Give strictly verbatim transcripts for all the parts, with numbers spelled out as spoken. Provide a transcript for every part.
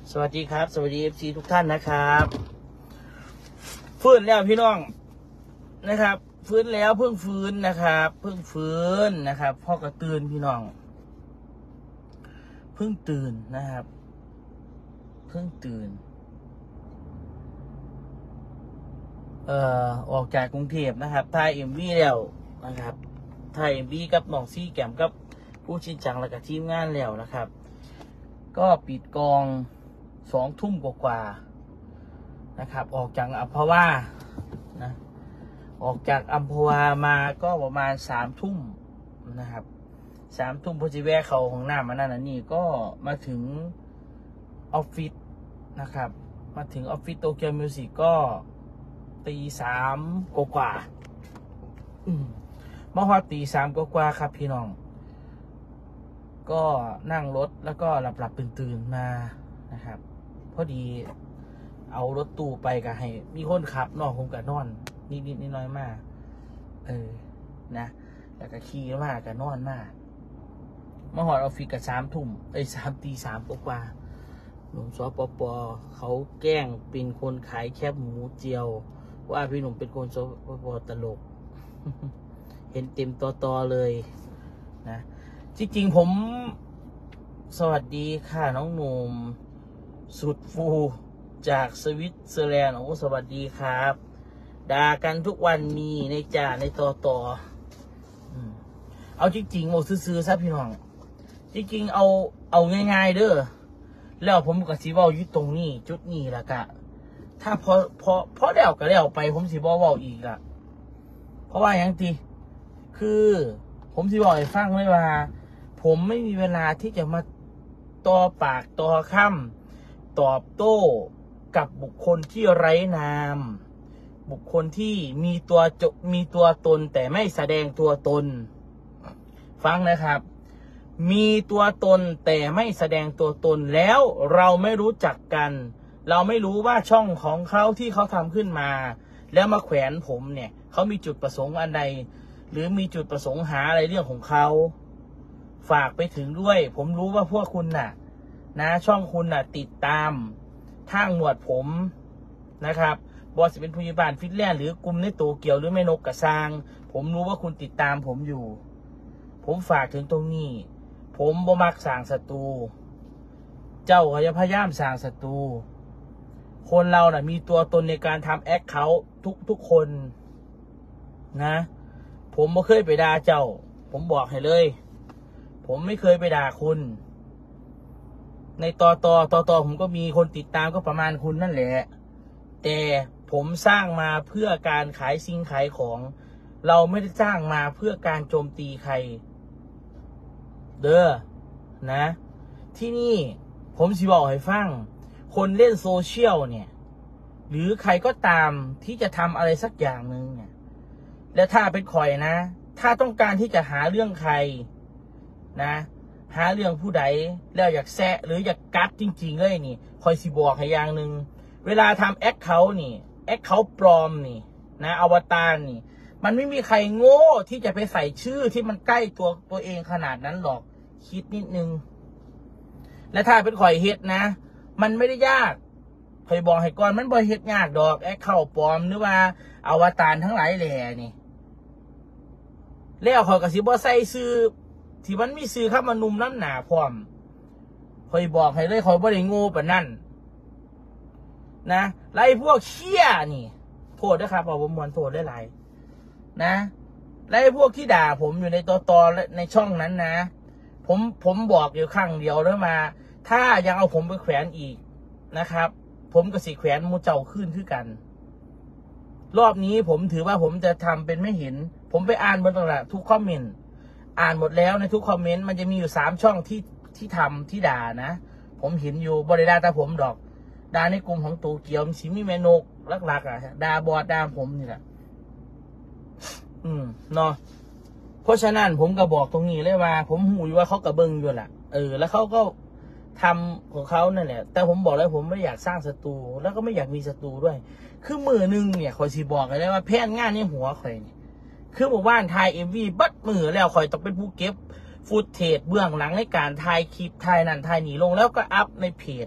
สวัสดีครับสวัสดีเอฟซีทุกท่านนะครับฟื้นแล้วพี่น้องนะครับฟื้นแล้วเพิ่งฟื้นนะครับเพิ่งฟื้นนะครับพ่อกระตื่นพี่น้องเพิ่งตื่นนะครับเพิ่งตื่นเอ่อออกจากกรุงเทพนะครับถ่ายเอ็มวีแล้วนะครับถ่ายเอ็มวีกับน้องซี่แก้มกับผู้ชินจังและกับทีมงานแล้วนะครับก็ปิดกองสองทุ่มกว่าๆนะครับออกจากอัมพวานะออกจากอัมพวามาก็ประมาณสามทุ่มนะครับสามทุ่มพอจีแวะเขาของหน้ามานั่นนี่ก็มาถึงออฟฟิศนะครับมาถึงออฟฟิศโตเกียวมิวสิกก็ตีสามกว่าๆเมื่อวานตีสามกว่าๆครับพี่น้องก็นั่งรถแล้วก็หลับหลับตื่นตื่นมานะครับพอดีเอารถตู้ไปกับให้มีคนขับนอกผมกับนอนนิดนิดนิดน้อยมากเออนะแล้วก็ขี่มากกับนอนมากเมื่อวานออฟฟิศกับสามทุ่มไอ้สามตีสามกว่าหนุ่มสปปเขาแกล้งเป็นคนขายแคบหมูเจียวว่าพี่หนุ่มเป็นคนสปปตลก เห็นเต็มตอตอเลยนะจริงๆผมสวัสดีค่ะน้องหนุ่มสุดฟูจากสวิตเซอร์แลนด์โอ้สวัสดีครับด่ากันทุกวันมีในจ่าในตอตอเอาจริงๆโมซื้อๆซะพี่น้องจริงๆเอาเอาง่ายๆเด้อแล้วผมกับสีบอลยึดตรงนี้จุดนี้ละกะถ้าพอพอพอเดี่ยวกับเดี่ยวไปผมสีบอลบอกอีกอะเพราะว่าอย่างที่คือผมสีบอกให้ฟังเลยว่าผมไม่มีเวลาที่จะมาต่อปากต่อคำตอบโต้กับบุคคลที่ไร้นามบุคคลที่มีตัวจมีตัวตนแต่ไม่แสดงตัวตนฟังนะครับมีตัวตนแต่ไม่แสดงตัวตนแล้วเราไม่รู้จักกันเราไม่รู้ว่าช่องของเขาที่เขาทำขึ้นมาแล้วมาแขวนผมเนี่ยเขามีจุดประสงค์อันใดหรือมีจุดประสงค์หาอะไรเรื่องของเขาฝากไปถึงด้วยผมรู้ว่าพวกคุณน่ะนะช่องคุณน่ะติดตามทางหมวดผมนะครับบอสเป็นผู้ยิบานฟิตแลนด์หรือกลุ่มในโตเกียวหรือแม่นกกระซางผมรู้ว่าคุณติดตามผมอยู่ผมฝากถึงตรงนี้ผมบ่มักสร้างศัตรูเจ้าก็อย่าพยายามสร้างศัตรูคนเราน่ะมีตัวตนในการทำแอคเคาท์ทุกทุกคนนะผมไม่เคยไปด่าเจ้าผมบอกให้เลยผมไม่เคยไปด่าคุณในต่อต่อต่อต่อผมก็มีคนติดตามก็ประมาณคุณนั่นแหละแต่ผมสร้างมาเพื่อการขายสิ่งขายของเราไม่ได้สร้างมาเพื่อการโจมตีใครเด้อนะที่นี่ผมสิบอกให้ฟังคนเล่นโซเชียลเนี่ยหรือใครก็ตามที่จะทำอะไรสักอย่างหนึ่งเนี่ยและถ้าเป็นข่อยนะถ้าต้องการที่จะหาเรื่องใครนะหาเรื่องผู้ใดแล้วอยากแซะหรืออยากกัดจริงๆเลยนี่คอยสิบอกให้อย่างหนึ่งเวลาทำแอคเคาท์นี่แอคเคาท์ปลอมนี่นะอวตารนี่มันไม่มีใครโง่ที่จะไปใส่ชื่อที่มันใกล้ตัวตัวเองขนาดนั้นหรอกคิดนิดนึงและถ้าเป็นข่อยเฮ็ดนะมันไม่ได้ยากข่อยบอกให้ก่อนมันบ่เฮ็ดยากดอกแอคเคาท์ปลอมหรือว่าอวตารทั้งหลายแหล่นี่แล้วข่อยก็สิบ่ใส่ชื่อที่มันมีซื้อข้ามานุ่มน้ำหนาพร้อมคอยบอกให้เลยคอยบ่ได้โง่ปะนั่นนะไล่พวกเชี่ยนี่โทษนะครับเอาผมมวนโทษได้หลายนะไล่พวกที่ด่าผมอยู่ในตัวตอในช่องนั้นนะผมผมบอกอยู่ครั้งเดียวแล้วมาถ้ายังเอาผมไปแขวนอีกนะครับผมก็สิแขวนมูเจ้าขึ้นคือกันรอบนี้ผมถือว่าผมจะทำเป็นไม่เห็นผมไปอ่านบนตรงนั้นทุกคอมเมนต์อ่านหมดแล้วในทุกคอมเมนต์มันจะมีอยู่สามช่องที่ที่ทำที่ด่านะผมเห็นอยู่บริดาแต่ผมดอกด่าในกลุ่มของตูเกียวมีชิมิเมนกลักๆอ่ะด่าบอดด่าผมนี่แหละอืมเนาะเพราะฉะนั้นผมก็บอกตรงนี้เลยว่าผมหูอยู่ว่าเขากระเบิงอยู่แหละเออแล้วเขาก็ทำของเขานั่นแหละแต่ผมบอกแล้วผมไม่อยากสร้างศัตรูแล้วก็ไม่อยากมีศัตรูด้วยคือมือนึงเนี่ยคอยสีบอกเลยว่าแพทย์งานในหัวคอยเนี่ยคือหมู่บ้านถ่ายเอ็มวีบัดมือแล้วคอยต้องเป็นผู้เก็บฟุตเทจเบื้องหลังในการถ่ายคลิปถ่ายนั่นถ่ายหนีลงแล้วก็อัพในเพจ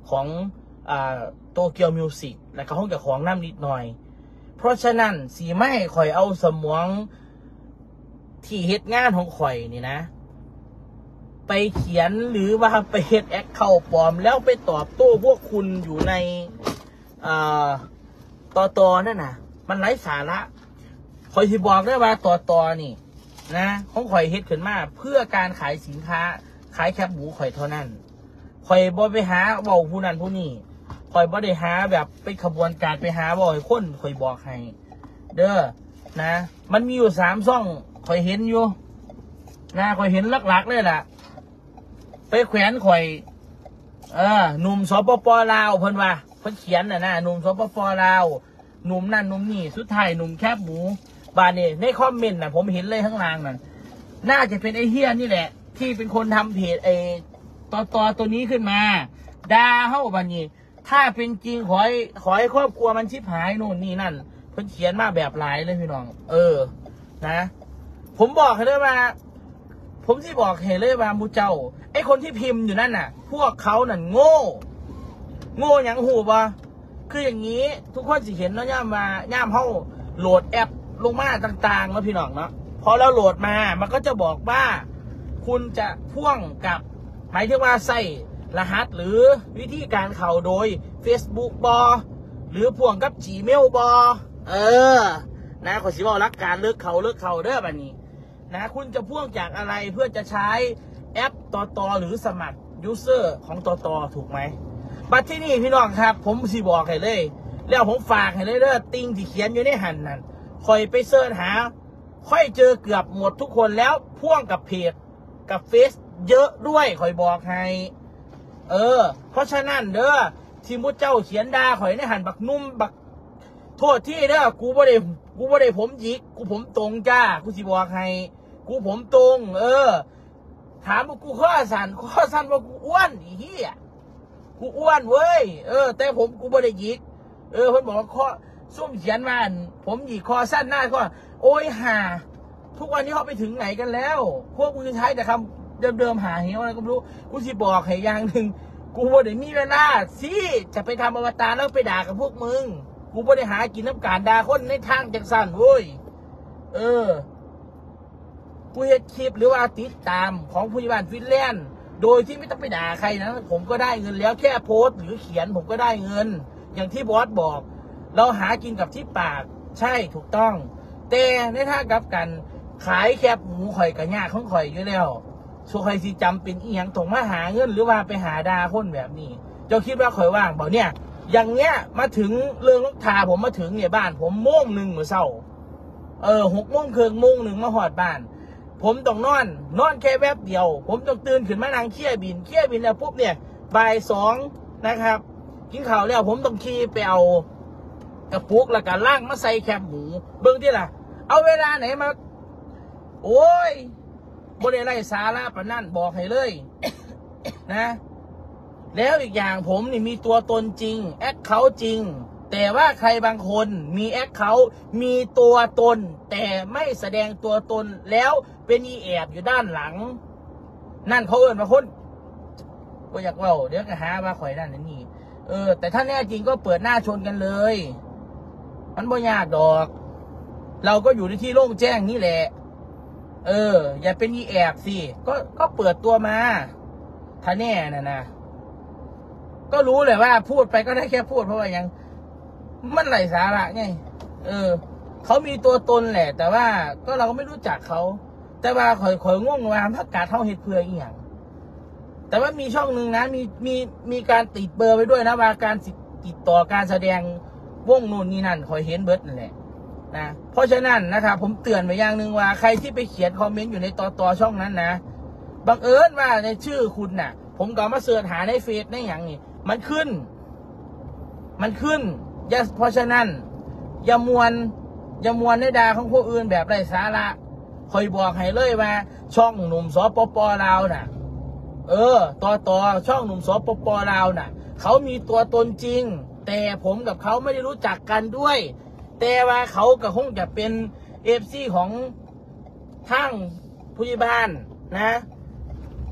ของอ่าโตเกียวมิวสิกแล้วก็ห้องกับของน้ำนิดหน่อยเพราะฉะนั้นสีไม่ข่อยเอาสมองที่เฮ็ดงานของข่อยนี่นะไปเขียนหรือว่าไปเฮ็ดแอคเคาท์ปลอมแล้วไปตอบโต้พวกคุณอยู่ในอ่าต่อต่อนั่นน่ะมันไร้สาระข่อยที่บอกได้ว่าต่อต่อนี่นะของข่อยเฮ็ดขึ้นมาเพื่อการขายสินค้าขายแคบหมูข่อยเท่านั้นข่อยบ่ไปหาเว้าผู้นั้นผู้นี้ข่อยบ่ได้หาแบบไปขบวนการไปหาบ่ให้คนข่อยบอกให้เด้อนะมันมีอยู่สามช่องข่อยเห็นอยู่นะข่อยเห็นหลักๆเลยล่ะไปแขวนข่อยเออหนุ่มสปปลาวเพิ่นว่าเพิ่นเขียนน่ะนะหนุ่มสปปลาวหนุ่มนั่นหนุ่มนี่สุดท้ายหนุ่มแคบหมูบานนี่ในคอมเมนต์น่ะผมเห็นเลยข้างล่างนั่นน่าจะเป็นไอ้เฮียนี่แหละที่เป็นคนทำเพจไอ้ต่อต่อตัวนี้ขึ้นมาด่าเฮ้าบานนี้ถ้าเป็นจริงขอให้ขอให้ครอบครัวมันชิบหายโน่นนี่นั่นเพิ่นเขียนมาแบบหลายเลยพี่น้องเออนะผมบอกให้เลยว่าผมที่บอกให้เลยว่ามูเจ้าไอ้คนที่พิมพ์อยู่นั่นน่ะพวกเขานั่นโง่โง่อย่างหูบ่คืออย่างนี้ทุกคนสิเห็นเนาะย่ามมาย่ามเฮ้าโหลดแอปลงมาต่างๆแล้วพี่น้องเนาะพอเราโหลดมามันก็จะบอกว่าคุณจะพ่วงกับหมายถึงว่าใส่รหัสหรือวิธีการเข้าโดย Facebook บอหรือพ่วงกับ Gmail บอเออนะขอสิบอกรักการเลิกเขาเลิกเขาเด้อบัดนี้นะคุณจะพ่วงจากอะไรเพื่อจะใช้แอปต่อต่อหรือสมัครยูเซอร์ของต่อต่อถูกไหมบัดที่นี่พี่น้องครับผมสิบอกให้เลยแล้วผมฝากให้เลยเด้อติงที่เขียนอยู่ในหันนั่นคอยไปเสิร์ชหาค่อยเจอเกือบหมดทุกคนแล้วพ่วงกับเพจกับเฟซเยอะด้วยคอยบอกให้เออเพราะฉะนั้นเด้อที่มุดเจ้าเขียนด่าข่อยในหันบักนุ่มบักโทษที่เด้อกูบ่ได้กูบ่ได้ผมหยิกกูผมตรงจ้ากูสิบอกให้กูผมตรงเออถามว่ากูข้อสั่นข้อสั่นว่ากูอ้วนอีเหี้ยกูอ้วนเว้ยเออแต่ผมกูบ่ได้หยิกเออเพิ่นบอกว่าข้อซุ่มเขียนมาผมหยิกคอสั้นหน้าก็โอ้ยห่าทุกวันนี้เขาไปถึงไหนกันแล้วพวกกูจะใช้แต่คำเดิมๆหาเหวอะไรก็ไม่รู้กูสิบอกให้อย่างหนึ่งกูบ่ได้มีเวลาสิจะไปทำอวตารแล้วไปด่ากับพวกมึงกูบ่ได้หากินน้ำการด่าคนในทางจังสั้นเว้ยเออกูเฮ็ดคลิปหรือว่าติดตามของผู้ใหญ่บ้านฟินแลนด์โดยที่ไม่ต้องไปด่าใครนะผมก็ได้เงินแล้วแค่โพสต์หรือเขียนผมก็ได้เงินอย่างที่บอสบอกเราหากินกับที่ปากใช่ถูกต้องแต่ในทางกลับกันขายแคบหมูข่อยกับยากของข่อยอยู่แล้วส่วนข่อยสิจำเป็นอีหยังต้องมาหาเงินหรือว่าไปหาดาคนแบบนี้เจ้าคิดว่าข่อยว่างเปล่าเนี่ยอย่างเงี้ยมาถึงเรื่องลูกทาผมมาถึงเนี่ยบ้านผมโมงหนึ่งเมื่อเช้าเออหกโมงครึ่งโมงหนึ่งมาหอดบ้านผมต้องนอนนอนแค่แวบเดียวผมต้องตื่นขึ้นมานั่งเคี่ยบินเคี่ยบินแล้วปุ๊บเนี่ยบ่ายสองนะครับกินข้าวแล้วผมต้องขี่ไปเอากระปุกแล้วก็ล่างมาใส่แคบหมูเบิ่งที่ล่ะเอาเวลาไหนมาโอ้ยบ่ได้ไล่สาระปะนั่นบอกให้เลย นะแล้วอีกอย่างผมนี่มีตัวตนจริงแอคเคาท์จริงแต่ว่าใครบางคนมีแอคเคาท์มีตัวตนแต่ไม่แสดงตัวตนแล้วเป็นอีแอบอยู่ด้านหลังนั่นเขาเอิ้นว่าคนก็อยากเล่าเดี๋ยวก็หาว่าข่อยนั่นนี่เออแต่ถ้าแน่จริงก็เปิดหน้าชนกันเลยมันบ่ยากดอกเราก็อยู่ในที่โล่งแจ้งนี่แหละเอออย่าเป็นอีแอบสิก็ก็เปิดตัวมาถ้าแน่น่ะนะก็รู้เลยว่าพูดไปก็ได้แค่พูดเพราะว่ายังมันไร้สาระไงเออเขามีตัวตนแหละแต่ว่าก็เราก็ไม่รู้จักเขาแต่ว่าข่อยข่อยง่วงว่าพักกาดเท่าเห็ดเพื่ออีหยังแต่ว่ามีช่องหนึ่งนะมีมีมีการติดเบอร์ไว้ด้วยนะว่าการติดต่อการแสดงวงนู่นนี่นั่นข่อยเห็นเบิร์ดนั่นแหละนะเพราะฉะนั้นนะครับผมเตือนไว้อย่างหนึ่งว่าใครที่ไปเขียนคอมเมนต์อยู่ในต่อต่อช่องนั้นนะบังเอิญว่าในชื่อคุณน่ะผมก็มาเสิร์ชหาในเฟซในอย่างนี้มันขึ้นมันขึ้นอย่าเพราะฉะนั้นอย่ามวนอย่ามวนในดาของพวกอื่นแบบไร้สาระคอยบอกให้เลยว่าช่องหนุ่มสปปลาวน่ะเออต่อต่อช่องหนุ่มสปปลาวน่ะเขามีตัวตนจริงแต่ผมกับเขาไม่ได้รู้จักกันด้วยแต่ว่าเขาก็คงจะเป็นเอฟซีของทางผู้ใหญ่บ้านนะ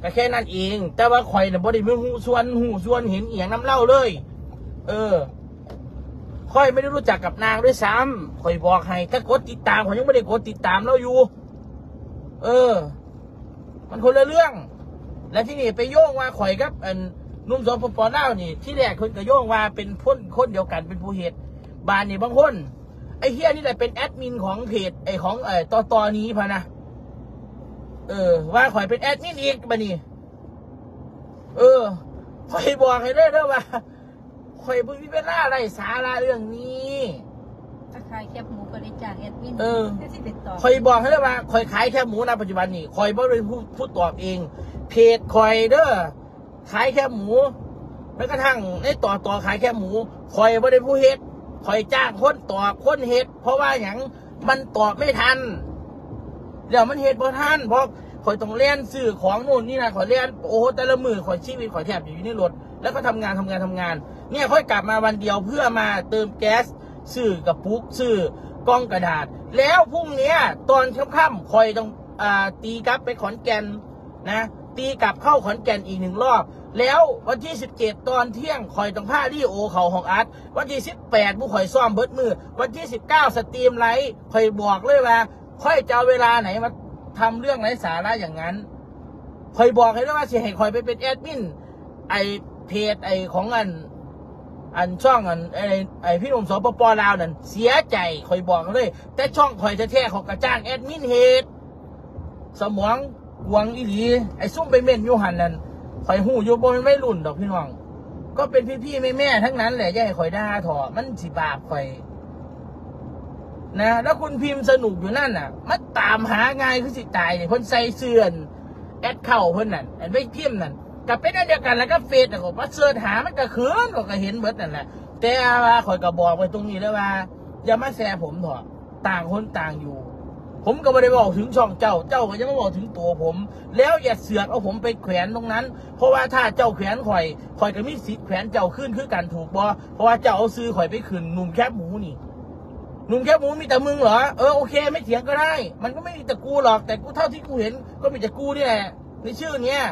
ก็แค่นั้นเองแต่ว่าข่อยเนี่ยบ่ได้มีหูส่วนหูส่วนเห็นเอียงน้ำเล่าเลยเออข่อยไม่ได้รู้จักกับนางด้วยซ้ำข่อยบอกให้ถ้ากดติดตามข่อยยังไม่ได้กดติดตามเราอยู่เออมันคนละเรื่องและที่นี่ไปโยงว่าข่อยกับอันนุ่มสปปลาวนี่ที่แรกคนก็โยงว่าเป็นพ้นคนเดียวกันเป็นผู้เหตุบานนี่บางคนไอ้เฮียนี่แหละเป็นแอดมินของเพจไอ้ของไอ้ต่อตอนี้พะนะเออว่าข่อยเป็นแอดมินอีกบัดนี้เออข่อยบอกให้ได้ด้วยว่าข่อยเพิ่งมีเวลาอะไรสาระเรื่องนี้ถ้าขายแคบหมูก็ได้จ้างแอดมินเออที่ติดต่อข่อยบอกให้ได้ว่าข่อยขายแค่หมูนะปัจจุบันนี่ข่อยบ่ได้พูดพูดตอบเองเพจข่อยเด้อขายแค่หมูแม้กระทั่งในต่อต่อขายแค่หมูข่อยบ่ได้ผู้เฮ็ดข่อยจ้างคนตอบคนเฮ็ดเพราะว่าอย่างมันตอบไม่ทันเดี๋ยวมันเฮ็ดบ่ทันเพราะข่อยต้องเล่นซื้อของนู่นนี่นะข่อยเล่นโอ้แต่ละมือข่อยชีวิตข่อยแทบอยู่ในรถแล้วก็ทำงานทำงานทำงานเนี่ยค่อยกลับมาวันเดียวเพื่อมาเติมแก๊สซื้อกระปุกซื้อกล้องกระดาษแล้วพรุ่งนี้ตอนค่ำๆข่อยต้องอ่าตีกลับไปขอนแก่นนะตีกลับเข้าขอนแก่นอีกหนึ่งรอบแล้ววันที่สิบเจ็ดตอนเที่ยงข่อยต้องพาดิโอเขาของอาร์ตวันที่สิบแปดบุข่อยซ่อมเบิดมือวันที่สิบเก้าสตรีมไลฟ์ข่อยบอกเลยว่าค่อยจะเอาเวลาไหนมาทำเรื่องไร้สาระอย่างนั้นข่อยบอกให้ด้วยว่าสิให้ข่อยไปเป็นแอดมินไอเพจไอของอันอันช่องอันไอไอพี่หนุ่มสปปลาวนั่นเสียใจข่อยบอกเลยแต่ช่องข่อยจะแท้เขากระจ้างแอดมินเฮดสมองหวงอีหลีไอ้ซุ่มไปเม่นยูหันนั่นข่อยหูอยู่บนไม่รุ่นดอกพี่น้องก็เป็นพี่ๆแม่ๆทั้งนั้นแหละอย่าให้ข่อยด่าถอมันสิบาปข่อยนะแล้วคุณพิมพ์สนุกอยู่นั่นน่ะมันตามหาง่ายคือสิตายเนี่ยคนใส่เสื้อแอดเข่าเพิ่นนั่นแอดไม่พิมพ์นั่นกับเป็นอันเดียวกันแล้วก็เฟซแต่ก็มาเสิร์ชหามันก็คืนก็เห็นเบิดนั่นแหละแต่ว่าข่อยก็บอกไปตรงนี้แล้วว่าอย่ามาแซะผมเถอะต่างคนต่างอยู่ผมก็ไม่ได้บอกถึงช่องเจ้าเจ้าก็จะไม่บอกถึงตัวผมแล้วอย่าเสือกเอาผมไปแขวนตรงนั้นเพราะว่าถ้าเจ้าแขวนข่อยข่อยก็มีสิทธิ์แขวนเจ้าขึ้นคือกันถูกบ่เพราะว่าเจ้าเอาซื้อข่อยไปขึ้นหนุ่มแคบหมูนี่หนุ่มแคบหมูมีแต่มึงเหรอเออโอเคไม่เถียงก็ได้มันก็ไม่มีแต่กูหรอกแต่กูเท่าที่กูเห็นก็มีแต่กูนี่แหละในชื่อเนี้ย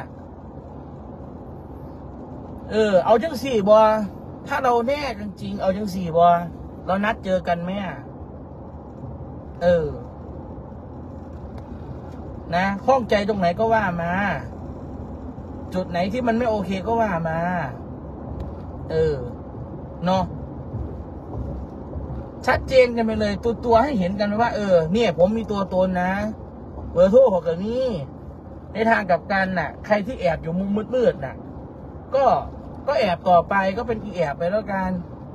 เออเอาจังสี่บ่ถ้าเราแน่จริงๆเอาจังสี่บ่เรานัดเจอกันไหมเออนะข้องใจตรงไหนก็ว่ามาจุดไหนที่มันไม่โอเคก็ว่ามาเออเนาะชัดเจนกันไปเลยตัวตัวให้เห็นกันว่าเออเนี่ยผมมีตัวตนนะเบอร์โทรของกันนี่ในทางกับกันน่ะใครที่แอบอยู่มุมมืดๆน่ะก็ก็แอบต่อไปก็เป็นอีแอบไปแล้วกัน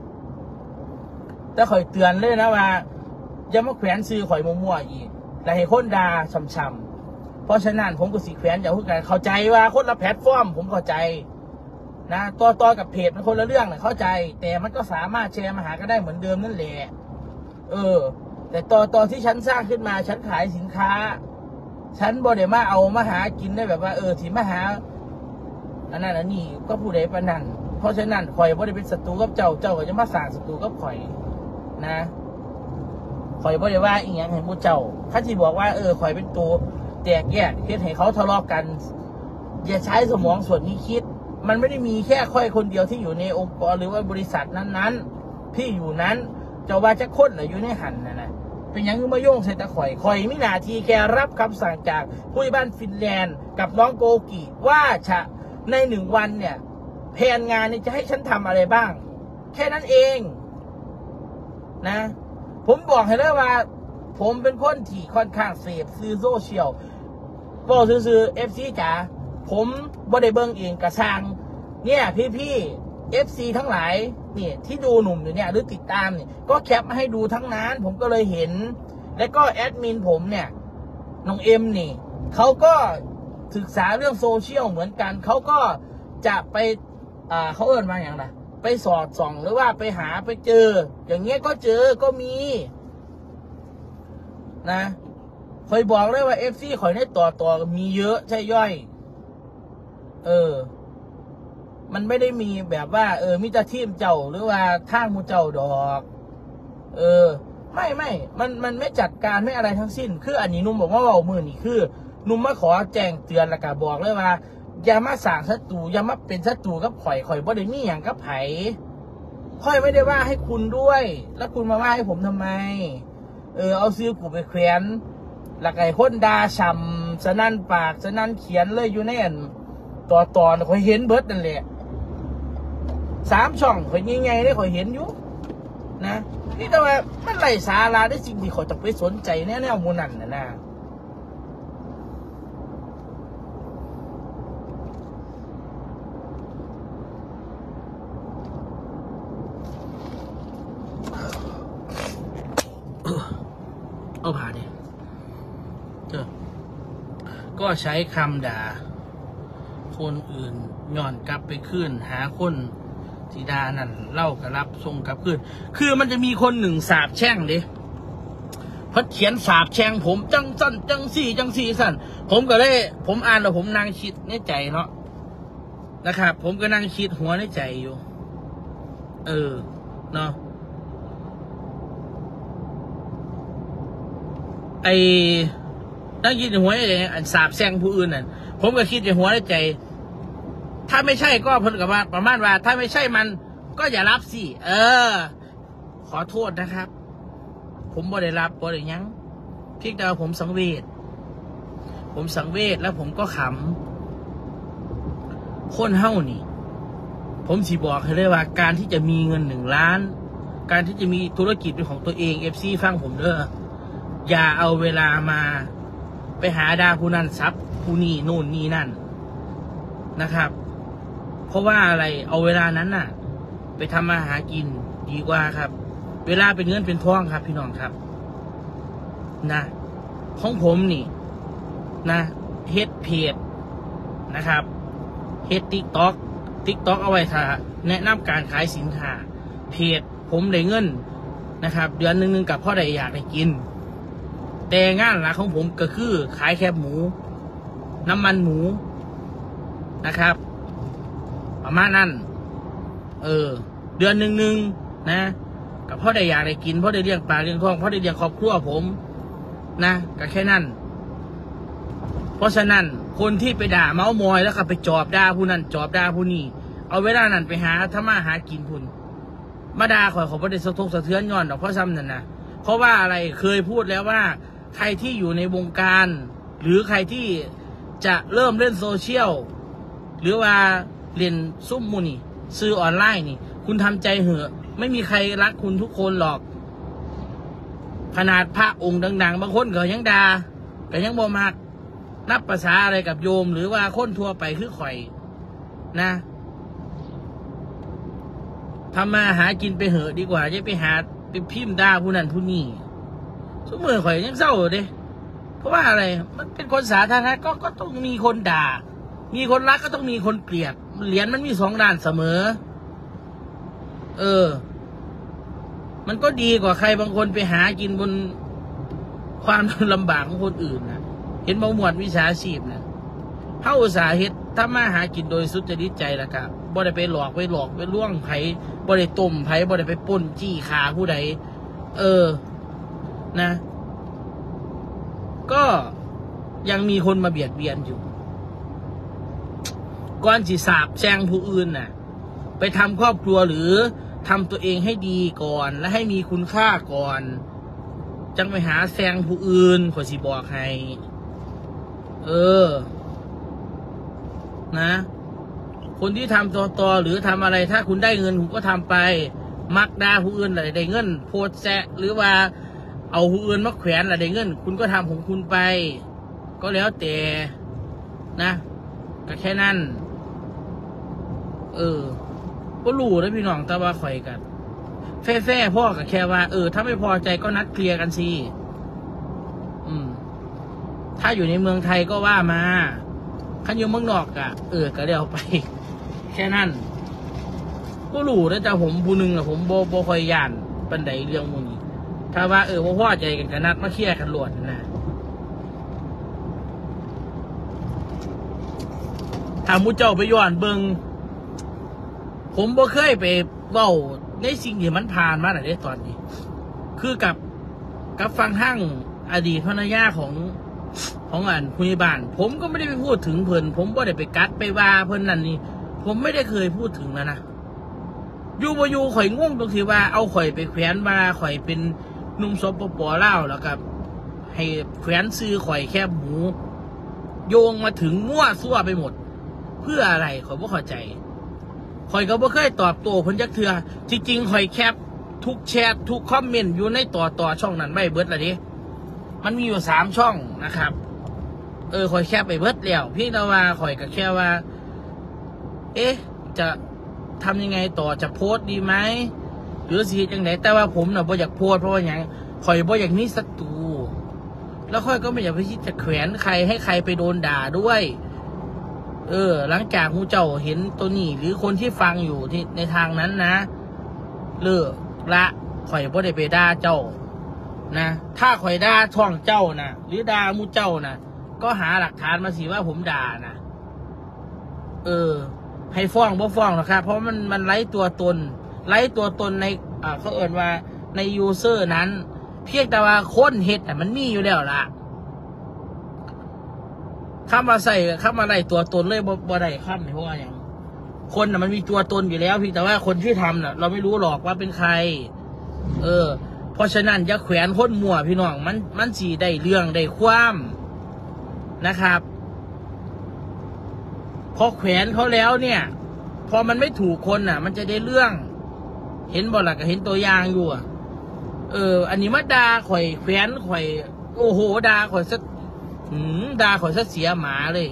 แต่ข่อยเตือนเลยนะว่าอย่ามาแขวนซื้อข่อยมั่วๆอีกแต่ให้คนด่าช้ำๆเพราะฉะนั้นผมก็สีแขวนอย่าพูดกันเข้าใจว่าคนละแพลตฟอร์มผมเข้าใจนะตัวต่อกับเพจมันคนละเรื่องนะเข้าใจแต่มันก็สามารถแชร์มาหาก็ได้เหมือนเดิมนั่นแหละเออแต่ต่อต่อที่ฉันสร้างขึ้นมาฉันขายสินค้าฉันบอได้มาเอามาหากินได้แบบว่าเออที่มาหาอันนั้นอันนี้ก็ผู้ใดประนันเพราะฉะนั้นข่อยบอได้เป็นศัตรูกับเจ้าเจ้าก็จะมาสร้างศัตรูกับข่อยนะข่อยบอได้ว่าอีกอย่างให้มูเจ้าถ้าที่บอกว่าเออข่อยเป็นตัวแตกแยกเฮ็ดให้เขาทะเลาะกันอย่าใช้สมองส่วนนี้คิดมันไม่ได้มีแค่ค่อยคนเดียวที่อยู่ในองค์กรหรือว่าบริษัทนั้นๆที่อยู่นั้นเจ้าว่าจะค้นหรืออยู่ในหันนะนะเป็นยังมาโยงใส่ตะข่อยข่อยมินาทีแค่รับคำสั่งจากผู้ใหญ่บ้านฟินแลนด์กับน้องโกกิว่าจะในหนึ่งวันเนี่ยแผนงานนี่จะให้ฉันทำอะไรบ้างแค่นั้นเองนะผมบอกให้เลยว่าผมเป็นคนที่ค่อนข้างเสพซื้อโซเชียลบอกซื้อเอฟซีจ๋าผมบ่ได้เบิ่งเองกระซังเนี่ยพี่ๆ เอฟ ซี ทั้งหลายเนี่ยที่ดูหนุ่มอยู่เนี่ยหรือติดตามเนี่ยก็แคปมาให้ดูทั้งนั้นผมก็เลยเห็นแล้วก็แอดมินผมเนี่ยน้องเอ็มนี่เขาก็ศึกษาเรื่องโซเชียลเหมือนกันเขาก็จะไปอ่าเขาเอิ้นมาอย่างไรไปสอดส่องหรือว่าไปหาไปเจออย่างเงี้ยก็เจอก็มีนะคอยบอกเลยว่า เอฟ ซี คอยได้ต่อต่อมีเยอะใช่ย่อยเออมันไม่ได้มีแบบว่าเออมิตรทีมเจ้าหรือว่าทางมูเจ้าดอกเออไม่ไม่มันมันไม่จัดการไม่อะไรทั้งสิ้นคืออันนี้นุ่มบอกว่าเรามือนี่คือนุ่มมาขอแจ้งเตือนและก็บอกเลยว่าอย่ามาสร้างศัตรูอย่ามาเป็นศัตรูกับข่อยข่อยบ่ได้มีอย่างกับไผข่อยไม่ได้ว่าให้คุณด้วย แล้วคุณมาว่าให้ผมทำไมเออเอาซื้อกูไปแขวนหลักไอ้คนด่าช่ำสนั่นปากสนั่นเขียนเลยอยู่ในอันต่อตอนข่อยเห็นเบิร์ดนั่นแหละสามช่องข่อยยังไงได้ข่อยเห็นอยู่นะนี่แต่ว่ามันไร้สาระได้จริงที่ข่อยต้องไปสนใจแน่แน่มูนั่นนะนะเอาผ่าเนี่ยเออก็ใช้คำด่าคนอื่นย้อนกลับไปขึ้นหาคนสีดานั่นเล่ากับรับส่งกลับขึ้นคือมันจะมีคนหนึ่งสาบแช่งดิเพราะเขียนสาบแช่งผมจังสั้นจังสี่จังสี่สั้นผมก็เลยผมอ่านแล้วผมนั่งคิดในใจเนาะนะครับผมก็นั่งคิดหัวในใจอยู่เออเนาะไอ้นั่งคิดในหัวในใจอันสาบแช่งผู้อื่นน่ะผมก็คิดในหัวในใจถ้าไม่ใช่ก็เพิ่นกับว่าประมาณว่าถ้าไม่ใช่มันก็อย่ารับสิเออขอโทษนะครับผมบ่ได้รับบ่ได้ยังเพียงแต่ผมสังเวชผมสังเวชแล้วผมก็ขำคนเฮ้านี่ผมสิบอกให้เลยว่าการที่จะมีเงินหนึ่งล้านการที่จะมีธุรกิจเป็นของตัวเองเอฟซีฟังผมเด้ออย่าเอาเวลามาไปหาดาผู้นั้นซับผู้นี่โน่นนี่นั่นนะครับเพราะว่าอะไรเอาเวลานั้นน่ะไปทำมาหากินดีกว่าครับเวลาเป็นเงินเป็นทองครับพี่น้องครับนะของผมนี่นะเฮ็ดเพจนะครับเฮ็ดติ๊กต็อกติ๊กต็อกเอาไว้ค่ะแนะนำการขายสินค้าเพจผมได้เงินนะครับเดือนหนึ่งๆกับพ่อใดอยากได้กินแต่งานหลักของผมก็คือขายแคบหมูน้ำมันหมูนะครับประมาณนั้นเออเดือนหนึ่งหนึ่งนะกับพ่อได้อยากได้กินพ่อได้เลี้ยงปลาเลี้ยงท้องพ่อได้เลี้ยงครอบครัวผมนะก็แค่นั้นเพราะฉะนั้นคนที่ไปด่าเมาส์มอยแล้วก็ไปจอบด่าผู้นั้นจอบด่าผู้นี้เอาเวลานั้นไปหาทำมาหากินพุ่นมาด่าข่อยเขาไม่ได้สะทกสะเทือนย้อนหรอกเพราะซ้ำนั่นนะเพราะว่าอะไรเคยพูดแล้วว่าใครที่อยู่ในวงการหรือใครที่จะเริ่มเล่นโซเชียลหรือว่าเรียนซุ่มมูนี่ซื้อออนไลน์นี่คุณทำใจเหอะไม่มีใครรักคุณทุกคนหรอกขนาดพระองค์ดังๆบางคนก็ยังด่าก็ยังบ่มักนับภาษาอะไรกับโยมหรือว่าคนทั่วไปคือข่อยนะทำมาหากินไปเหอะดีกว่าจะไปหาไปพิมพ์ด่าผู้นั้นผู้นี้สมมติข่อยยังเศร้าเลยเพราะว่าอะไรมันเป็นคนสาธารณะก็ก็ต้องมีคนด่ามีคนรักก็ต้องมีคนเกลียดเหรียญมันมีสองด้านเสมอเออมันก็ดีกว่าใครบางคนไปหากินบนความลำบากของคนอื่นนะเห็นบางหมวดวิชาชีพนะเฮาอุตสาห์เฮ็ดถ้ามาหากินโดยสุจริตใจละครับบ่ได้ไปหลอกไปหลอกไปล่วงไผบ่ได้ต้มไผบ่ได้ไปป้นจี้ขาผู้ใดเออนะก็ยังมีคนมาเบียดเบียนอยู่ก่อนสิสาบแช่งผู้อื่นน่ะไปทำครอบครัวหรือทำตัวเองให้ดีก่อนและให้มีคุณค่าก่อนจังไปหาแซงผู้อื่นขอสิบอกให้เออนะคนที่ทำต่อต่อหรือทำอะไรถ้าคุณได้เงินคุณก็ทำไปมักด่าผู้อื่นอะไรได้เงินโพสแซะหรือว่าเอาผู้อื่นมาแขวนอะไรได้เงินคุณก็ทำของคุณไปก็แล้วแต่นะก็แค่นั้นเออก็รู้นะพี่น้องแต่ว่าข่อยกันแฟ่แฟ่พ่อกับแค่ว่าเออถ้าไม่พอใจก็นัดเคลียร์กันสิอืมถ้าอยู่ในเมืองไทยก็ว่ามาขันอยู่เมืองนอกอะเออก็เดี๋ยวไป แค่นั้นก็รู้นะแต่ผมผู้หนึ่งอะผมโบโบคอยย่านปันไดเรื่องมูนี้ถ้าว่าเออพ่อใจกันกันนัดมาเคลียร์กันหลวดนะถ้ามูเจ้าไปย้อนเบิงผมบ่เคยไปเว้าในสิ่งที่มันผ่านมาแต่ในตอนนี้คือกับกับฟังทั้งอดีตภรรยาของของอันผู้ใหญ่บ้านผมก็ไม่ได้ไปพูดถึงเพิ่นผมก็ได้ไปกัดไปว่าเพิ่นนั่นนี่ผมไม่ได้เคยพูดถึงแล้วนะอยู่บ่อยู่ข่อยงงตรงที่ว่าเอาข่อยไปแขวนว่าข่อยเป็นหนุ่มสปป.ลาวแล้วก็ให้แขวนซื้อข่อยแคบหมูโยงมาถึงมั่วซั่วไปหมดเพื่ออะไรข่อยบ่เข้าใจข่อยก็บ่เคยตอบโต้เพิ่นจักเทื่อจริงๆข่อยแคปทุกแชททุกคอมเมนต์อยู่ในต่อต่อช่องนั้นไว้เบิดละดิมันมีอยู่สามช่องนะครับเออข่อยแคปไปเบิดแล้วเพียงแต่ว่าข่อยก็แค่ว่าเอ๊ะจะทำยังไงต่อจะโพสต์ดีไหมหรือสิจังไหนแต่ว่าผมน่ะบ่อยากโพสต์เพราะว่าอย่างข่อยบ่อยากมีศัตรูแล้วข่อยก็ไม่อยากไปที่จะแขวนใครให้ใครไปโดนด่าด้วยเออหลังจากหูเจ้าเห็นตัวนี้หรือคนที่ฟังอยู่ที่ในทางนั้นนะเลิกละข่อยบ่ได้ไปด่าเจ้านะถ้าข่อยด่าช่องเจ้านะหรือด่ามูเจ้านะก็หาหลักฐานมาสิว่าผมด่านะเออให้ฟ้องบ่ฟ้องหรอกครับเพราะมันมันไร้ตัวตนไร้ตัวตนในอ่าเขาเอ่ยว่าในยูเซอร์นั้นเพียงแต่ว่าคนเฮ็ดแต่มันมีอยู่แล้วล่ะข้ามาใส่ข้ามาไล่ตัวตนเลยบ่บ่ได้ข้ามเพราะว่าอย่างคนน่ะมันมีตัวตนอยู่แล้วเพียงแต่ว่าคนที่ทำน่ะเราไม่รู้หรอกว่าเป็นใครเออเพราะฉะนั้นอย่าแขวนคนมั่วพี่น้องมันมันสีได้เรื่องได้ความนะครับพอแขวนเขาแล้วเนี่ยพอมันไม่ถูกคนน่ะมันจะได้เรื่องเห็นบ่ล่ะก็เห็นตัวอย่างอยู่อ่ะเอออันนี้มาด่าข่อยแขวนข่อยโอ้โหด่าข่อยซะหืมด่าข่อยซะเสียหมาเลย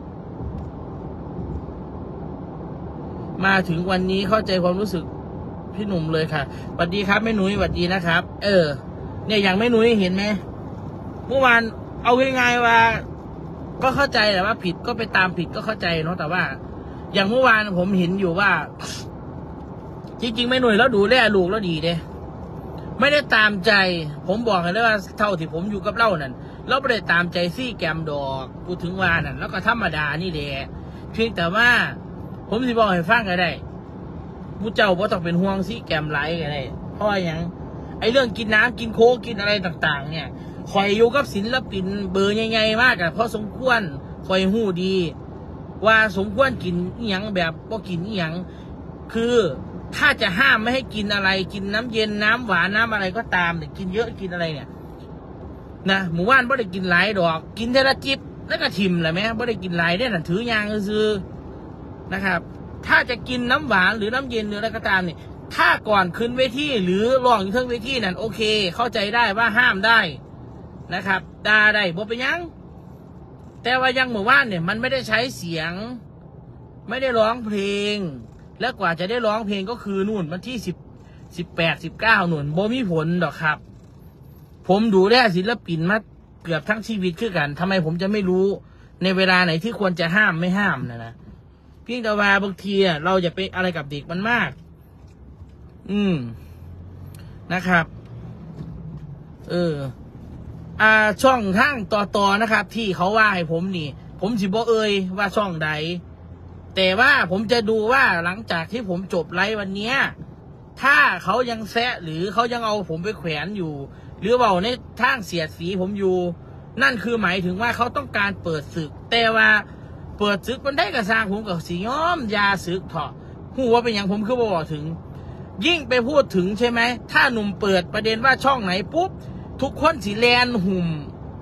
มาถึงวันนี้เข้าใจความรู้สึกพี่หนุ่มเลยค่ะสวัสดีครับแม่หนุ่ยสวัสดีนะครับเออเนี่ยอย่างแม่หนุ่ยเห็นไหมเมื่อวานเอาง่ายๆว่าก็เข้าใจแต่ว่าผิดก็ไปตามผิดก็เข้าใจเนาะแต่ว่าอย่างเมื่อวานผมเห็นอยู่ว่าจริงๆแม่หนุ่ยแล้วดูแลลูกแล้วดีเด้ไม่ได้ตามใจผมบอกเลยว่าเท่าที่ผมอยู่กับเล่านั่นเราไม่ได้ตามใจซี่แกมดอกพูดถึงว่านั่นแล้วก็ธรรมดานี่แหละเพียงแต่ว่าผมสิบอกให้ฟังก็ได้ผู้เจ้าบ่ต้องเป็นห่วงซี่แกมไลท์ก็ได้เพราะอย่างไอ้เรื่องกินน้ำกินโค้กกินอะไรต่างๆเนี่ยคอยอยู่กับศิลปินเบอร์ใหญ่ๆมากอะเพราะสมควรคอยหู้ดีว่าสมควรกินอีหยังแบบบ่กินอีหยังคือถ้าจะห้ามไม่ให้กินอะไรกินน้ำเย็นน้ำหวานน้ำอะไรก็ตามเนี่ยกินเยอะกินอะไรเนี่ยนะหมู่บ้านบ่ได้กินหลายดอกกินเทละจิบแล้วก็ทิมแหละแม่บ่ได้กินหลายได้น่ะถือยางซื้อนะครับถ้าจะกินน้ำหวานหรือน้ำเย็นหรืออะไรก็ตามเนี่ยถ้าก่อนขึ้นเวทีหรือร้องอยู่เทิงเวทีนั่นโอเคเข้าใจได้ว่าห้ามได้นะครับด่าได้บ่เป็นยังแต่ว่ายังหมู่บ้านเนี่ยมันไม่ได้ใช้เสียงไม่ได้ร้องเพลงแล้วกว่าจะได้ร้องเพลงก็คือนู่นวันที่สิบสิบแปดสิบเก้าหนุนบ่มีผลดอกครับผมดูแลศิลปินมาเกือบทั้งชีวิตคือกันทำไมผมจะไม่รู้ในเวลาไหนที่ควรจะห้ามไม่ห้ามนะนะเพียงแต่ว่าบางทีเราจะไปอะไรกับเด็กมันมากอืมนะครับเอออ่าช่องทางต่อต่อนะครับที่เขาว่าให้ผมนี่ผมสิบ่เอ่ยว่าช่องใดแต่ว่าผมจะดูว่าหลังจากที่ผมจบไลฟ์วันนี้ถ้าเขายังแซะหรือเขายังเอาผมไปแขวนอยู่หรือว่าในทางเสียดสีผมอยู่นั่นคือหมายถึงว่าเขาต้องการเปิดศึกแต่ว่าเปิดศึกมันได้กระซางผมกับสีย้อมยาศึกเถาะหูว่าเป็นอย่างผมคือบอกถึงยิ่งไปพูดถึงใช่ไหมถ้าหนุ่มเปิดประเด็นว่าช่องไหนปุ๊บทุกคนสีแลนหุ่ม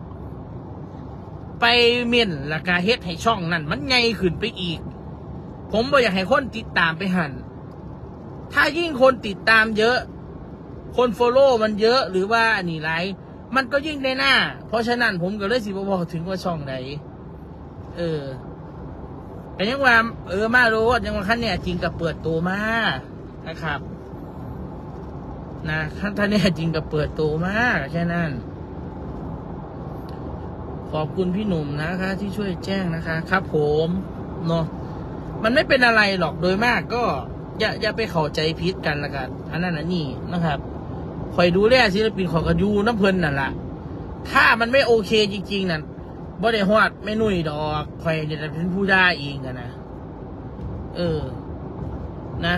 ไปเม่นและกาเฮ็ดให้ช่องนั้นมันใหญ่ขึ้นไปอีกผมบ่อยากให้คนติดตามไปหันถ้ายิ่งคนติดตามเยอะคนโฟโล่มันเยอะหรือว่านี่ไลฟ์มันก็ยิ่งได้หน้าเพราะฉะนั้นผมก็เลยสิบบอกถึงว่าช่องไหนเออแต่ยังว่าเออมารู้ยังว่าขั้นเนี่ยจริงกับเปิดตัวมานะครับนะขั้นท่านเนี่ยจริงกับเปิดตัวมาแค่นั้นขอบคุณพี่หนุ่มนะคะที่ช่วยแจ้งนะคะครับผมเนาะมันไม่เป็นอะไรหรอกโดยมากก็อย่าอย่าไปเข้าใจผิดกันละกันอันนั้นอันนี้นะครับคอยดูแลศิลปินของกระยูน้ำเพลินนั่นแหละถ้ามันไม่โอเคจริงๆนั่นบ่ได้ฮอดไม่นุ่ยดอกคอยจะเป็นผู้ได้เองกันนะเออนะ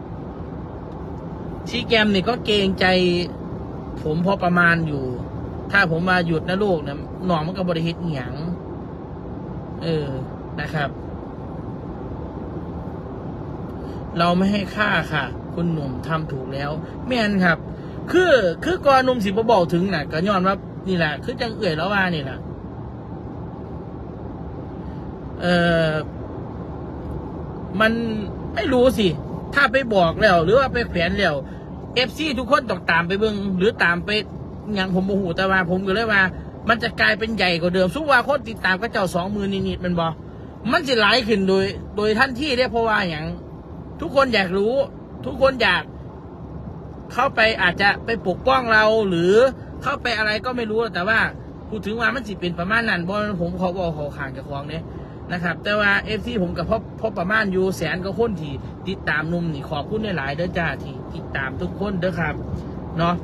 ชีแกมนี่ก็เกรงใจผมพอประมาณอยู่ถ้าผมมาหยุดนะลูกเนี่ยน้องมันก็บริเหตุหยังเออนะครับเราไม่ให้ค่าค่ะคุณหนุ่มทำถูกแล้วแม่นครับคือคือก่อนหนุ่มสิบบอกถึงน่ะก็ย้อนว่านี่แหละคือจังเอื่อยแล้วว่านี่แหละเออมันไม่รู้สิถ้าไปบอกแล้วหรือว่าไปแขวนแล้วเอฟซีทุกคนต้องตามไปเบิ่งหรือตามไปอย่างผมโมโหแต่ว่าผมก็เลยว่ามันจะกลายเป็นใหญ่กว่าเดิมสู้ว่าคนติดตามก็เจ้าสองมือนิดๆมันบอกมันจะไหลขึ้นโดยโดยท่านที่ได้เพราะว่าอย่างทุกคนอยากรู้ทุกคนอยากเข้าไปอาจจะไปปกป้องเราหรือเข้าไปอะไรก็ไม่รู้แต่ว่าพูดถึงว่ามันสิเป็นประมาณนั้นเพราะผมเขาบอกเขาขางกับของเนี่ยนะครับแต่ว่าเอฟซีผมกับพ่อพ่อประมาณอยู่แสนก็คนที่ติดตามนุ่มนี่ขอบคุณหลายๆเด้อจ้าที่ติดตามทุกคนเด้อครับเนาะ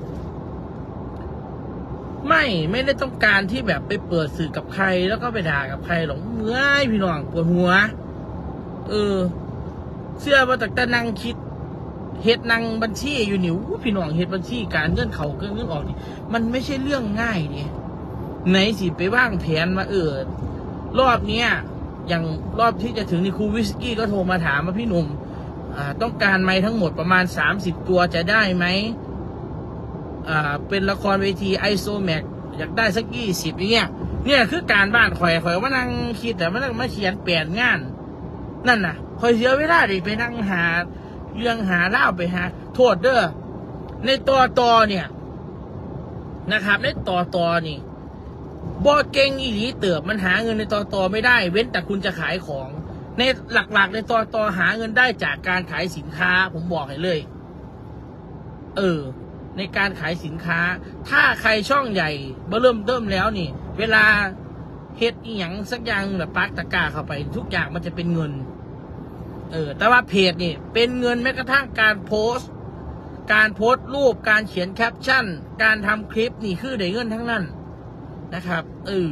ไม่ไม่ได้ต้องการที่แบบไปเปิดสื่อกับใครแล้วก็ไปด่ากับใครหรอกเมื่อยพี่น้องปวดหัวเออเชื่อว่าแต่นั่งคิดเฮ็ดนั่งบัญชีอยู่นิ่วพี่น้องเฮ็ดบัญชีการเงินเขาเงินออกนี่มันไม่ใช่เรื่องง่ายเนี่ยไหนสิไปว่างแผนมาเออรอบเนี้ยอย่างรอบที่จะถึงนี่ครูวิสกี้ก็โทรมาถามว่าพี่หนุ่มอ่าต้องการไม้ทั้งหมดประมาณสามสิบตัวจะได้ไหมอ่าเป็นละครเวทีไอโซแม็กอยากได้สักยี่สิบอย่างเงี้ยเนี่ยคือการบ้านข่อยข่อยว่านั่งคิดแต่ว่านั่งมาเขียนแปลนงานนั่นน่ะข่อยเสียเวลาดิไปนั่งหาเรื่องหาเล่าไปหาโทษเด้อในตอตอเนี่ยนะครับในตอตอนี่บอเก่งอีหลีเติบมันหาเงินในตอตอไม่ได้เว้นแต่คุณจะขายของในหลักๆในตอตอหาเงินได้จากการขายสินค้าผมบอกให้เลยเออในการขายสินค้าถ้าใครช่องใหญ่เริ่มเริ่มแล้วนี่เวลาเฮ็ดอีหยังสักอย่างแบบปักตะกร้าเข้าไปทุกอย่างมันจะเป็นเงินเออแต่ว่าเพจนี่เป็นเงินแม้กระทั่งการโพสต์การโพสต์รูปการเขียนแคปชั่นการทำคลิปนี่คือได้เงินทั้งนั้นนะครับเออ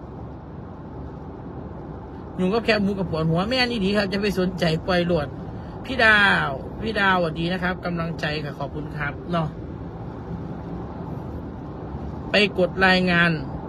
ยุงก็แค่มูกับปวดหัวแม่นี่ดีครับจะไปสนใจปล่อยหลวดพี่ดาวพี่ดาวสวัสดีนะครับกำลังใจค่ะขอบคุณครับเนาะไปกดรายงาน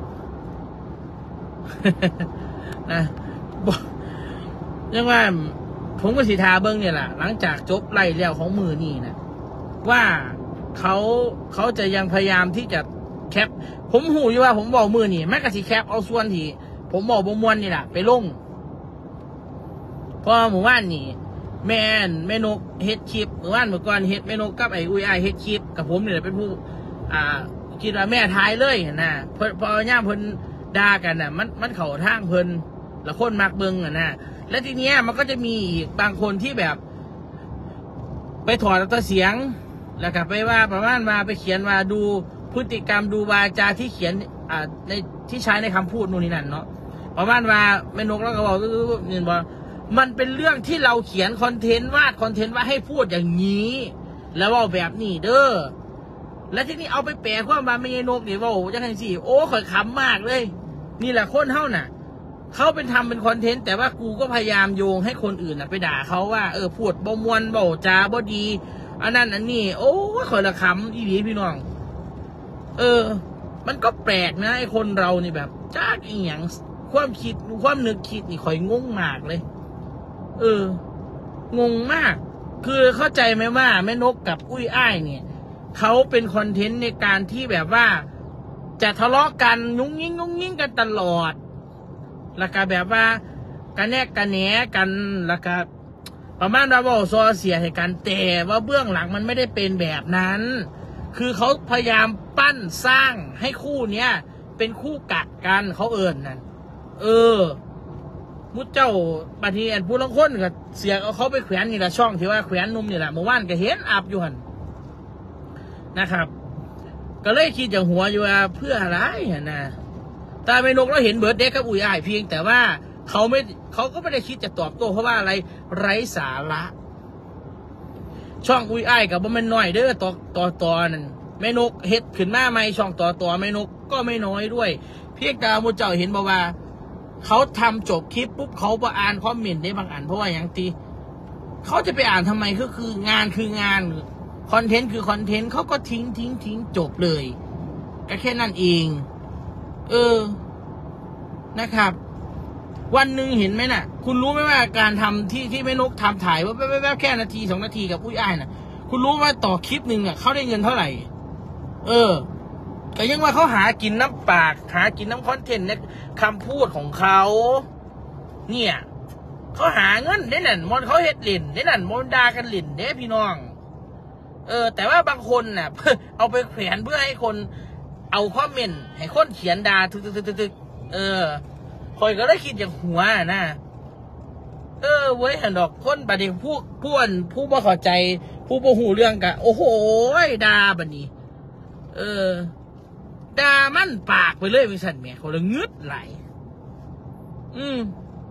นะยังว่าผมก็สิทาเบิ้งเนี่ยแหละหลังจากจบไล่แล้วของมือนี่นะว่าเขาเขาจะยังพยายามที่จะแคปผมหูอยู่ว่าผมบอกมือนี่แม้กระสิแคปเอาส่วนที่ผมบอกบมวนนี่แหละไปลงพอหมู่บ้านนี่แม่นแม่นกเฮ็ดคลิปหมู่บ้านเมื่อก่อนเฮ็ดแม่นกกับไอ้อุ้ยไอเฮ็ดคลิปกับผมเนี่ยเป็นผู้อ่าคิดว่าแม่ทายเลยนะพอพอย่ามเพิ่นด่ากันน่ะมันมันเข่าทางเพิ่นละคนมักเบิ่งอ่ะนะและทีเนี้ยมันก็จะมีอีกบางคนที่แบบไปถอดตัวเสียงแล้วก็ไปว่าประมาณมาไปเขียนมาดูพฤติกรรมดูวาจาที่เขียนอ่าในที่ใช้ในคำพูดนู่นนี่นั่นเนาะประมาณว่าแม่นกแล้วก็บอกนี่บอกมันเป็นเรื่องที่เราเขียนคอนเทนต์วาดคอนเทนต์ว่าให้พูดอย่างนี้แล้วว่าแบบนี้เด้อและที่นี่เอาไปแปลความว่าไม่ใช่นกนี่ว่าโอ้ยังไงสิโอ้ข่อยขำมากเลยนี่แหละคนเท่าน่ะเขาเป็นทำเป็นคอนเทนต์แต่ว่ากูก็พยายามโยงให้คนอื่นน่ะไปด่าเขาว่าเออพูดบ่มวนบ่จาบ่ดีอันนั้นอันนี้โอ้ข่อยละขำอีหลีพี่น้องเออมันก็แปลกนะไอ้คนเรานี่แบบจ้าอีหยังความคิดความนึกคิดนี่ข่อยงงมากเลยเอองงมากคือเข้าใจไหมว่าแม่นกกับอุ้ยอ้ายเนี่ยเขาเป็นคอนเทนต์ในการที่แบบว่าจะทะเลาะกันงุ้งยิงงุ้งยิงกันตลอดแล้วก็แบบว่ากันแนกกันแหนกันแล้วก็ประมาณว่าโซเสียให้กันแต่ว่าเบื้องหลังมันไม่ได้เป็นแบบนั้นคือเขาพยายามปั้นสร้างให้คู่เนี้ยเป็นคู่กัดกันเขาเอิญนั่นเออมุดเจ้าปฏิเสธผู้ลงคนกับเสียเอาเขาไปแขวนนี่แหละช่องที่ว่าแขวนนุ่มนี่แหละเมื่อวานก็เห็นอับอยู่หันนะครับก็เลยคิดอย่างหัวอยู่ว่าเพื่ออะไรนะตาเมนกเราเห็นเบิร์ดเด็กกับอุ้ยอ้ายเพียงแต่ว่าเขาไม่เขาก็ไม่ได้คิดจะตอบโต้เพราะว่าอะไรไร้สาระช่องอุ้ยอ้ายกับบ่แม่นน้อยเด้อต่อต่อต่อนั่นแม่นกเฮ็ดขึ้นมาใหม่ช่องต่อต่อแม่นกก็ไม่น้อยด้วยเพียงแต่มุเจ้าเห็นบอกว่าเขาทำจบคลิปปุ๊บเขาไปอ่านคอมเมนต์ได้บางอันเพราะว่าอย่างตีเขาจะไปอ่านทำไมก็คืองานคืองานคอนเทนต์คือคอนเทนต์เขาก็ทิ้งทิ้งทิ้งจบเลยก็แค่นั้นเองเออนะครับ วันหนึ่งเห็นไหมน่ะคุณรู้ไหมว่าการทำที่ที่แม่นกทำถ่ายว่าแวบๆแค่นาทีสองนาทีกับอุ้ยอ้ายน่ะคุณรู้ว่าต่อคลิปหนึ่งเนี่ยเขาได้เงินเท่าไหร่เออก็ยังว่าเขาหากินน้ำปากหากินน้ำคอนเทนต์เนี่ยคำพูดของเขาเนี่ยเขาหาเงินได้นั่นมอนเขาเฮ็ดเล่นได้นั่นมอนดากันเล่นเด้พี่น้องเออแต่ว่าบางคนน่ะ เอาไปแขวนเพื่อให้คนเอาคอมเมนต์ให้คนเขียนด่าทึกๆๆเออคอยก็ได้คิดอย่างหัวนะเออเว้ยหันดอกคนประเดี๋ยวผู้ผู้อันผู้บ่เข้าใจผู้บ่หูเรื่องกะโอ้โหด่าบัดนี้เออด่ามันปากไปเลยวิสันแม่เขาเลยงึดไหลอืม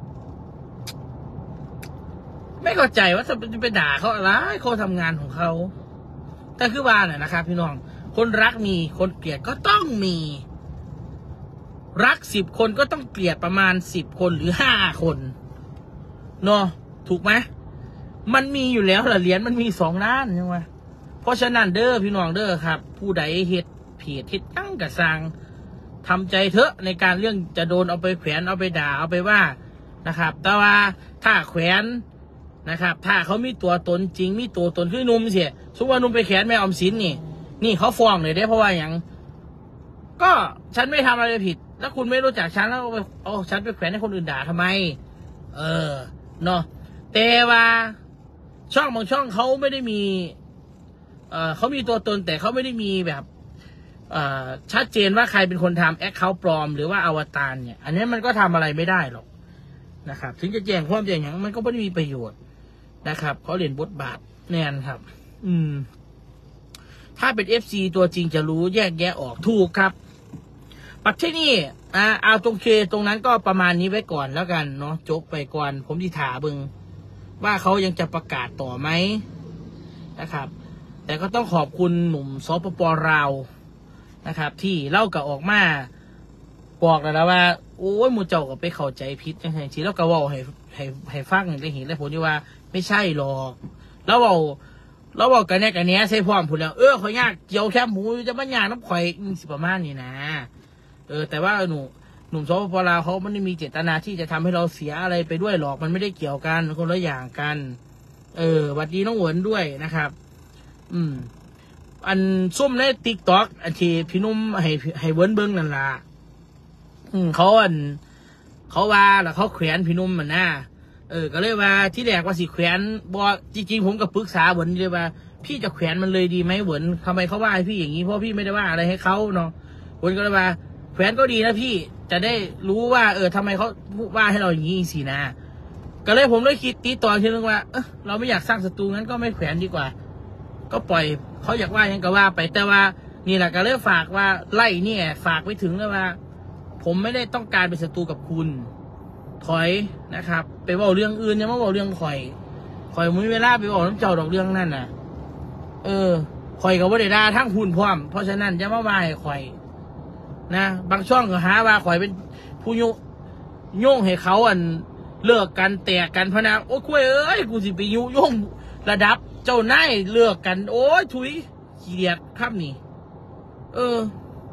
ไม่เข้าใจว่าจะไปด่าเขาอะไรเขาทำงานของเขาแต่คือว่าน่ะนะครับพี่น้องคนรักมีคนเกลียดก็ต้องมีรักสิบคนก็ต้องเกลียดประมาณสิบคนหรือห้าคนเนาะถูกไหมมันมีอยู่แล้วละเหรียญมันมีสองด้านใช่ไหมเพราะฉะนั้นเด้อพี่น้องเด้อครับผู้ใดเฮ็ดเพจเฮ็ดตั้งกระซังทำใจเถอะในการเรื่องจะโดนเอาไปแขวนเอาไปด่าเอาไปว่านะครับแต่ว่าถ้าแขวนนะครับถ้าเขามีตัวตนจริงมีตัวตนคือนุ่มเสียสมมติว่านุ่มไปแขวนแม่ออมสินนี่นี่เขาฟ้องเลยได้เพราะว่าอย่างก็ฉันไม่ทำอะไรผิดแล้วคุณไม่รู้จักฉันแล้วเอาฉันไปแขวนให้คนอื่นด่าทำไมเออเนาะแต่ว่าช่องบางช่องเขาไม่ได้มีเอ่อเขามีตัวตนแต่เขาไม่ได้มีแบบเอ่อชัดเจนว่าใครเป็นคนทำแอคเคาท์ปลอมหรือว่าอวตารเนี่ยอันนี้มันก็ทำอะไรไม่ได้หรอกนะครับถึงจะแจ้งความแจ้งอย่างมันก็ไม่ได้มีประโยชน์นะครับเขาเล่นบทบาทแน่นครับอืมถ้าเป็น เอฟ ซี ตัวจริงจะรู้แยกแยะออกถูกครับปัจจุบันนี้อ่าเอาตรงเคตรงนั้นก็ประมาณนี้ไว้ก่อนแล้วกันเนาะจกไปก่อนผมที่ถาบึงว่าเขายังจะประกาศต่อไหมนะครับแต่ก็ต้องขอบคุณหนุ่มสปป.ลาวนะครับที่เล่ากับออกมาบอกแล้วว่าโอ้ยมูเจ้าก็ไปเข้าใจผิดจังไงทีแล้วก็ว่าให้ให้ให้ฟังได้เห็นแล้วผมที่ว่าไม่ใช่หรอกแล้วเราแล้วบอกกันเนี่ยกันเนี้ยใช่พร้อมพูดแล้วเออข่อยยากเกี่ยวแค่หมูจะมันยากน้ำข่อยสิประมาณนี้นะเออแต่ว่าหนูหนุ่มสปป.ลาวเขาไม่ได้มีเจตนาที่จะทำให้เราเสียอะไรไปด้วยหรอกมันไม่ได้เกี่ยวกันคนละอย่างกันเออหวัดดีน้องเหวินด้วยนะครับอืมอันซุ่มในติ๊กต็อกอันที่พี่นุ่มให้ให้เวิร์นเบิ้งนั่นล่ะอืมเขาอันเขาว่าแล้วเขาแขวนพี่นุ่มมันนะเออก็เลยว่าที่แรกว่าสิแขวนบอจริงๆผมก็ปรึกษาเวิร์นเลยว่าพี่จะแขวนมันเลยดีไหมเวิร์นทำไมเขาว่าให้พี่อย่างนี้เพราะพี่ไม่ได้ว่าอะไรให้เขาเนาะเวิร์นก็เลยว่าแขวนก็ดีนะพี่จะได้รู้ว่าเออทำไมเขาว่าให้เราอย่างนี้สินะก็เลยผมเลยคิดตีต่อทีนึงว่าเออเราไม่อยากสร้างศัตรูงั้นก็ไม่แขวนดีกว่าก็ปล่อยเขาอยากว่ายังก็ว่าไปแต่ว่านี่แหละก็เลยฝากว่าไล่เนี่ยฝากไปถึงเลยว่าผมไม่ได้ต้องการเป็นศัตรูกับคุณถอยนะครับไปบอกเรื่องอื่นอย่ามาบอกเรื่องข่อยข่อยไม่มีเวลาไปบอกน้ำเจ้าดอกเรื่องนั่นน่ะเออข่อยกับว่าเดด้าทั้งคุณพร้อมเพราะฉะนั้นจะมาว่าให้ข่อยนะบางช่องก็หาว่าข่อยเป็นผู้ยุโย่งให้เขาอันเลิกกันแตกกันพะนะโอ้คุยเอ้ยกูสิไปยุโย่งระดับเจ้านายเลิกกันโอ้ยถุยขี้เดียดครับนี่เออ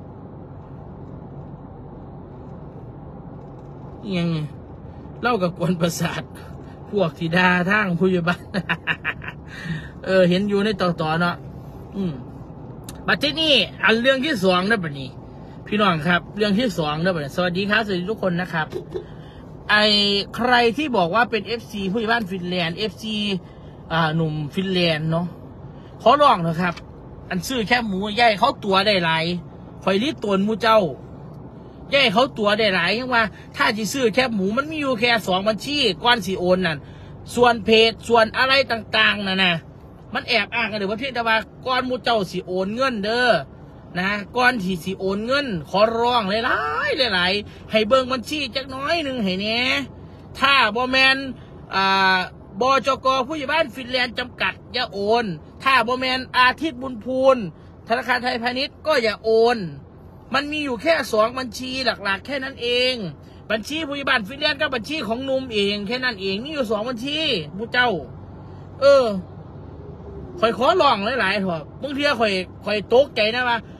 ยังเล่ากับกวนประสาทพวกธิดาทางผู้ใหญ่บ้าน เออเห็นอยู่ในต่อต่อเนาะอืมบัดที่นี่อันเรื่องที่สองนะบัดนี้พี่น้องครับเรื่องที่สองนะบัดนี้สวัสดีครับสวัสดีทุกคนนะครับไอใครที่บอกว่าเป็น เอฟ ซี ผู้ใหญ่บ้านฟินแลนด์ เอฟ ซี อ่าหนุ่มฟินแลนด์เนาะขอร้องนะครับอันซื้อแค่หมูใหญ่เขาตัวได้หลายคอยรีดตัวมูเจ้าใหญ่เขาตัวได้หลายยังว่าถ้าจะซื้อแค่หมูมันมีอยู่แค่สองบัญชีก้อนสีโอนนั่นส่วนเพจส่วนอะไรต่างๆน่ะนะมันแอบอ้างกันเลยว่าเพียงแต่ว่าก้อนมูเจ้าสีโอนเงินเด้อนะก้อนที่สีโอนเงินขอร้องหลายๆหลายๆให้เบิ่งบัญชีจักน้อยหนึ่งให้เนี้ยถ้าบอแมนอ่าบจก.ผู้ใหญ่บ้านฟินแลนด์จำกัดอย่าโอนถ้าบอแมนอาทิตย์บุญพูนธนาคารไทยพาณิชย์ก็อย่าโอนมันมีอยู่แค่สองบัญชีหลักๆแค่นั้นเองบัญชีผู้ใหญ่บ้านฟินแลนด์กับบัญชีของนุ่มเองแค่นั้นเองมีอยู่สองบัญชีผู้เจ้าเออข่อยขอลองหลายๆเถอะบางทีข่อยข่อยตกใจนะว่า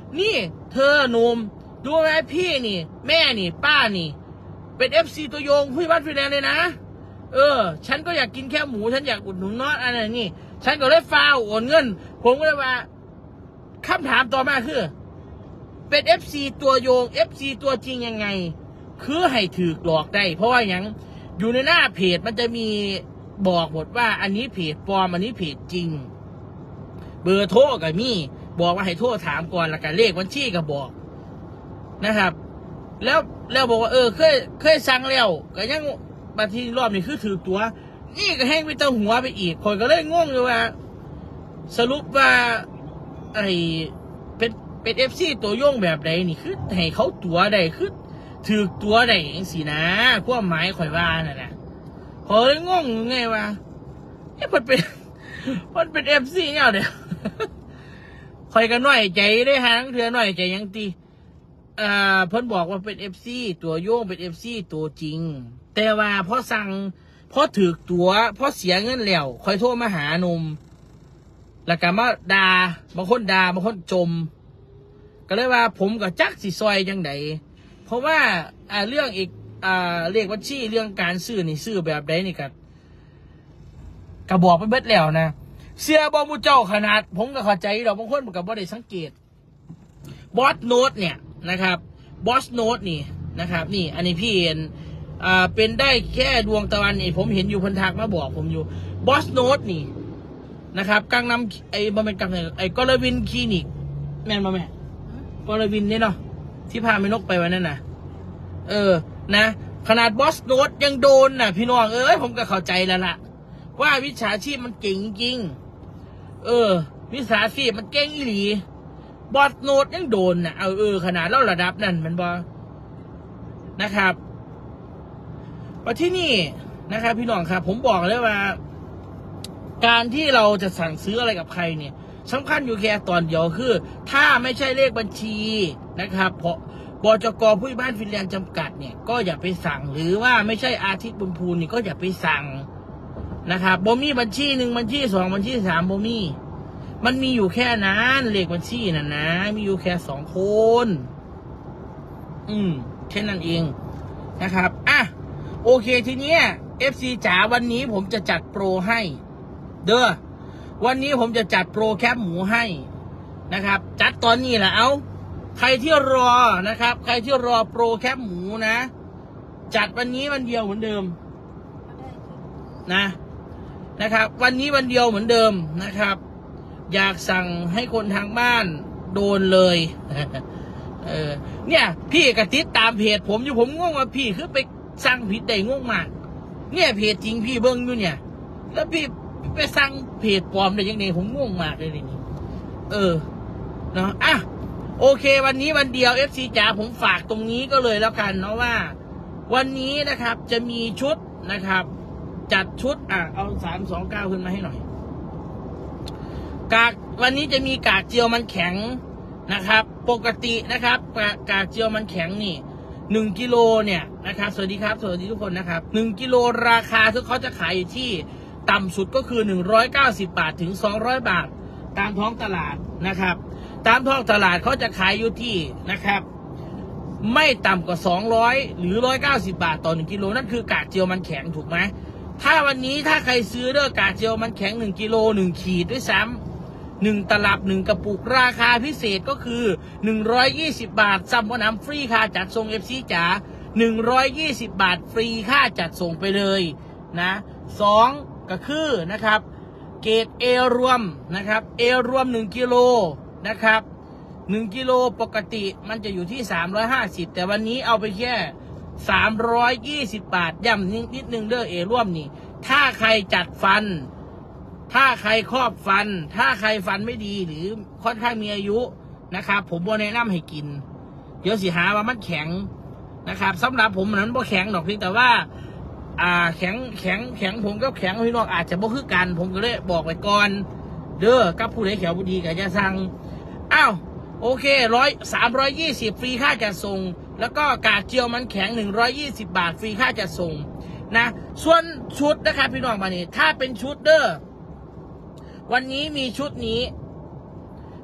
นี่เธอหนุ่มดูไหมพี่นี่แม่นี่ป้านี่เป็นเอฟซีตัวยงผู้บ้านฟิแลนด์เลยนะเออฉันก็อยากกินแค่หมูฉันอยากอุดหนุนน็อตอะไรนี่ฉันก็เลยฟ้าโอนเงินผมก็เลยว่าคำถามต่อมาคือเป็นเอฟซีตัวยงเอฟซีตัวจริงยังไงคือให้ถือหลอกได้เพราะว่าอย่างอยู่ในหน้าเพจมันจะมีบอกหมดว่าอันนี้เพจปลอมอันนี้เพจจริงเบอร์โทรกับมีบอกว่าให้โทรถามก่อนแล้วกันเลขบัญชีก็บอกนะครับแล้วแล้วบอกว่าเออเคยเคยสั่งแล้วก็ยังบางทีรอบนี้คือถือตัวนี่ก็แห้งไปตั้งหัวไปอีกคนก็เลยงงอยู่ว่าสรุปว่าไอ้เป็นเป็นเอฟซีตัวย่งแบบใดนี่คือให้เขาตัวใดคือถือตัวใดเองสินะความหมายข่อยว่าน่ะนะพอเลยงงไงว่าเอ๊ะมันเป็นมันเป็นเอฟซีเนี่ยเดี๋ยวคอยกันหน่อยใจได้ฮะทั้งเถื่อหน่อยใจยังตีอ่าเพิ่นบอกว่าเป็นเอฟซีตัวโยงเป็นเอฟซีตัวจริงแต่ว่าพอสั่งพอถือตัวพอเสียเงินแล้วคอยโทรมาหาหนุ่มแล้วก็มาด่าบางคนด่าบางคนจมก็เลยว่าผมกับจักสิซอยจังไดเพราะว่าอ่าเรื่องอีกอ่าเลขบัญชีเรื่องการซื้อนี่ซื้อแบบใดนี่ก็กระบอกไปเบิดแล้วนะเสียบอมูเจ้าขนาดผมก็เข้าใจเราบางคนกับบ่ได้สังเกตบอสโน้ตเนี่ยนะครับบอสโน้ตนี่นะครับนี่อันนี้พี่เห็นอ่าเป็นได้แค่ดวงตะวันนี่ผมเห็นอยู่พันทักมาบอกผมอยู่บอสโน้ตนี่นะครับกังนำไอ้บอมเป็นกังไอ้กอลวินคลินิกแม่นบ่แม่กอลวินนี่เนาะที่พาไม่นกไปวันนั้นน่ะเออนะขนาดบอสโน้ตยังโดนน่ะพี่น้องเอ้ยผมก็เข้าใจแล้วล่ะว่าวิชาชีพมันเก่งจริงเออวิชาชีพมันเก่งอีหลีบอสโน้ตยังโดนน่ะเอาเออขนาดเล่าระดับนั่นมันบอนะครับมาที่นี่นะครับพี่น้องครับผมบอกเลยว่าการที่เราจะสั่งซื้ออะไรกับใครเนี่ยสำคัญอยู่แค่ตอนเดียวคือถ้าไม่ใช่เลขบัญชีนะครับเพราะบจก.ผู้บ้านฟินแลนด์จำกัดเนี่ยก็อย่าไปสั่งหรือว่าไม่ใช่อาทิตย์บุญภูนนี่ก็อย่าไปสั่งนะครับบ่มีบัญชีหนึ่งบัญชีสองบัญชีสามบ่มีมันมีอยู่แค่นั้นเลขบัญชีน่ะนะมีอยู่แค่สองคนอืมแค่นั้นเองนะครับอ่ะโอเคทีเนี้ย เอฟ ซี จ๋าวันนี้ผมจะจัดโปรให้เด้อวันนี้ผมจะจัดโปรแคปหมูให้นะครับจัดตอนนี้แหละเอาใครที่รอนะครับใครที่รอโปรแคปหมูนะจัดวันนี้วันเดียวเหมือนเดิมนะนะครับวันนี้วันเดียวเหมือนเดิมนะครับอยากสั่งให้คนทางบ้านโดนเลยเออเนี่ยพี่กระติดตามเพจผมอยู่ผมงงว่าพี่คือไปสั่งผิดได้งงมากเนี่ยเพจจริงพี่เบิ้งอยู่เนี่ยแล้วพี่ไปสั่งเพจปลอมได้ยังไงผมงงมากเลยนี่เออเนาะอ่ะโอเควันนี้วันเดียว เอฟ ซี จ๋าผมฝากตรงนี้ก็เลยแล้วกันเนาะว่าวันนี้นะครับจะมีชุดนะครับจัดชุดอ่ะเอาสามสองเก้าขึ้นมาให้หน่อยกากวันนี้จะมีกากเจียวมันแข็งนะครับปกตินะครับกากกากเจียวมันแข็งนี่หนึ่งกิโลเนี่ยนะครับสวัสดีครับสวัสดีทุกคนนะครับหนึ่งกิโลราคาที่เขาจะขายอยู่ที่ต่ำสุดก็คือหนึ่งร้อยเก้าสิบบาทถึงสองร้อยบาทตามท้องตลาดนะครับตามท้องตลาดเขาจะขายอยู่ที่นะครับไม่ต่ำกว่าสองร้อยหรือหนึ่งร้อยเก้าสิบบาทต่อหนึ่งกิโลนั่นคือกากเจียวมันแข็งถูกไหมถ้าวันนี้ถ้าใครซื้อเด้อกากเจียวมันแข็งหนึ่งกิโลหนึ่งขีดด้วยซ้ำหนึ่งตลับหนึ่งกระปุกราคาพิเศษก็คือหนึ่งร้อยยี่สิบบาทซัมมอน้ำฟรีค่าจัดส่ง เอฟ ซี จ๋าหนึ่งร้อยยี่สิบบาทฟรีค่าจัดส่งไปเลยนะสองก็คือนะครับเกรดเอรวมนะครับเอรวมหนึ่งกิโลนะครับหนึ่งกิโลปกติมันจะอยู่ที่สามร้อยห้าสิบแต่วันนี้เอาไปแค่สามร้อยยี่สิบบาทย้ำนิดนึงเด้อเอรวมนี่ถ้าใครจัดฟันถ้าใครครอบฟันถ้าใครฟันไม่ดีหรือค่อนข้างมีอายุนะครับผมบ่แนะนำให้กินเดี๋ยวสิหาว่ามันแข็งนะครับสำหรับผมนั้นบ่แข็งดอกเพียงแต่ว่าอ่าแข็งแข็งแข็งผมก็แข็งพี่น้องอาจจะบ่คือกันผมก็เลยบอกไว้ก่อนเด้อกับผู้ใดแข็งบ่ดีก็จะสั่งอ้าวโอเคร้อยสามร้อยยี่สิบฟรีค่าจัดส่งแล้วก็กากเจียวมันแข็งหนึ่งร้อยยี่สิบบาทฟรีค่าจัดส่งนะส่วนชุดนะครับพี่น้องมานี่ถ้าเป็นชุดเด้อวันนี้มีชุดนี้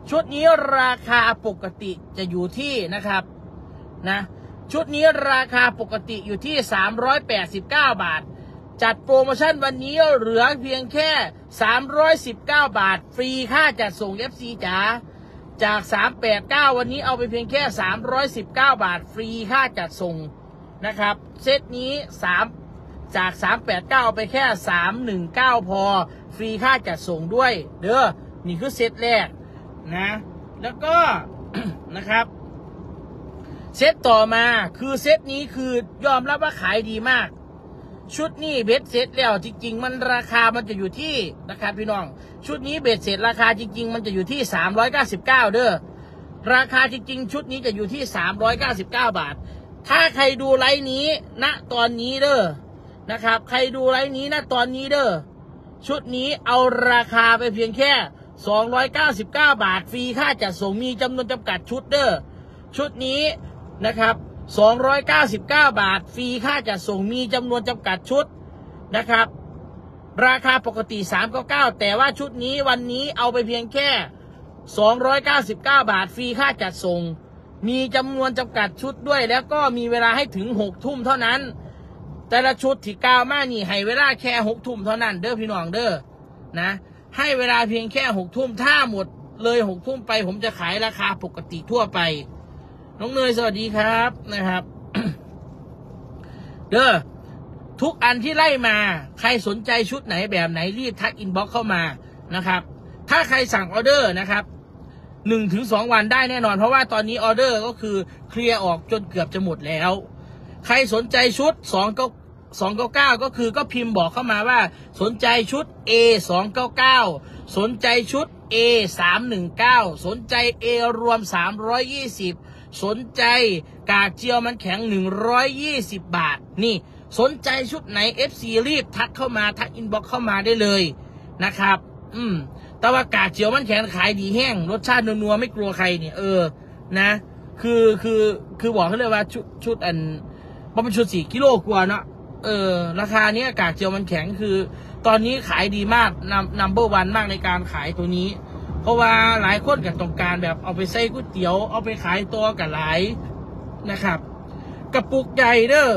ชุดนี้ราคาปกติจะอยู่ที่นะครับนะชุดนี้ราคาปกติอยู่ที่สามร้อยแปดสิบเก้าบาทจัดโปรโมชั่นวันนี้เหลือเพียงแค่สามร้อยสิบเก้าบาทฟรีค่าจัดส่ง เอฟ ซี จ๋าจากสามร้อยแปดสิบเก้าวันนี้เอาไปเพียงแค่สามร้อยสิบเก้าบาทฟรีค่าจัดส่งนะครับเซตนี้สามจากสามร้อยแปดสิบเก้าไปแค่สามร้อยสิบเก้าพอฟรีค่าจัดส่งด้วยเด้อนี่คือเซตแรกนะแล้วก็ นะครับเซตต่อมาคือเซตนี้คือยอมรับว่าขายดีมากชุดนี้เบ็ดเสร็จแล้วจริงๆมันราคามันจะอยู่ที่นะครับพี่น้องชุดนี้เบ็ดเสร็จราคาจริงๆมันจะอยู่ที่สามร้อยเก้าสิบเก้าเด้อราคาจริงๆชุดนี้จะอยู่ที่สามร้อยเก้าสิบเก้าบาทถ้าใครดูไลฟ์นี้ณตอนนี้เด้อนะครับใครดูไลฟ์นี้ณตอนนี้เด้อชุดนี้เอาราคาไปเพียงแค่สองร้อยเก้าสิบเก้าบาทฟรีค่าจัดส่งมีจำนวนจำกัดชุดเด้อชุดนี้นะครับสองร้อยเก้าสิบเก้าบาทฟรีค่าจัดส่งมีจำนวนจำกัดชุดนะครับราคาปกติสามร้อยเก้าสิบเก้าแต่ว่าชุดนี้วันนี้เอาไปเพียงแค่สองร้อยเก้าสิบเก้าบาทฟรีค่าจัดส่งมีจำนวนจำกัดชุดด้วยแล้วก็มีเวลาให้ถึงหกทุ่มเท่านั้นแต่ละชุดที่กาวมานี่ให้เวลาแค่หกทุ่มเท่านั้นเด้อพี่น้องเด้อนะให้เวลาเพียงแค่หกทุ่มถ้าหมดเลยหกทุ่มไปผมจะขายราคาปกติทั่วไปน้องเนยสวัสดีครับนะครับ เด้อทุกอันที่ไล่มาใครสนใจชุดไหนแบบไหนรีบทักอินบ็อกซ์เข้ามานะครับถ้าใครสั่งออเดอร์นะครับหนึ่งถึงสองวันได้แน่นอนเพราะว่าตอนนี้ออเดอร์ก็คือเคลียร์ออกจนเกือบจะหมดแล้วใครสนใจชุดสองเก้าสองเก้าเก้าก็คือก็พิมพ์บอกเข้ามาว่าสนใจชุด เอ สองเก้าเก้า สนใจชุด เอ สามหนึ่งเก้า สนใจ A รวมสามร้อยยี่สิบสนใจกากเจียวมันแข็งหนึ่งร้อยยี่สิบบาทนี่สนใจชุดไหน เอฟ ซี รีบทักเข้ามาทักอินบ็อกซ์เข้ามาได้เลยนะครับอืมแต่ว่ากากเจียวมันแข็งขายดีแห้งรสชาตินัวๆไม่กลัวใครเนี่ยเออนะคือคือคือบอกเขาเลยว่าชุดชุดอันมันเป็นชุดสี่กิโลกว่าเนาะเออราคาเนี้ยกากเจียวมันแข็งคือตอนนี้ขายดีมากนำนัมเบอร์วันมากในการขายตัวนี้เพราะว่าหลายคนกับต้องการแบบเอาไปใส่ก๋วยเตี๋ยวเอาไปขายตัวกับหลายนะครับกระปุกใหญ่เด้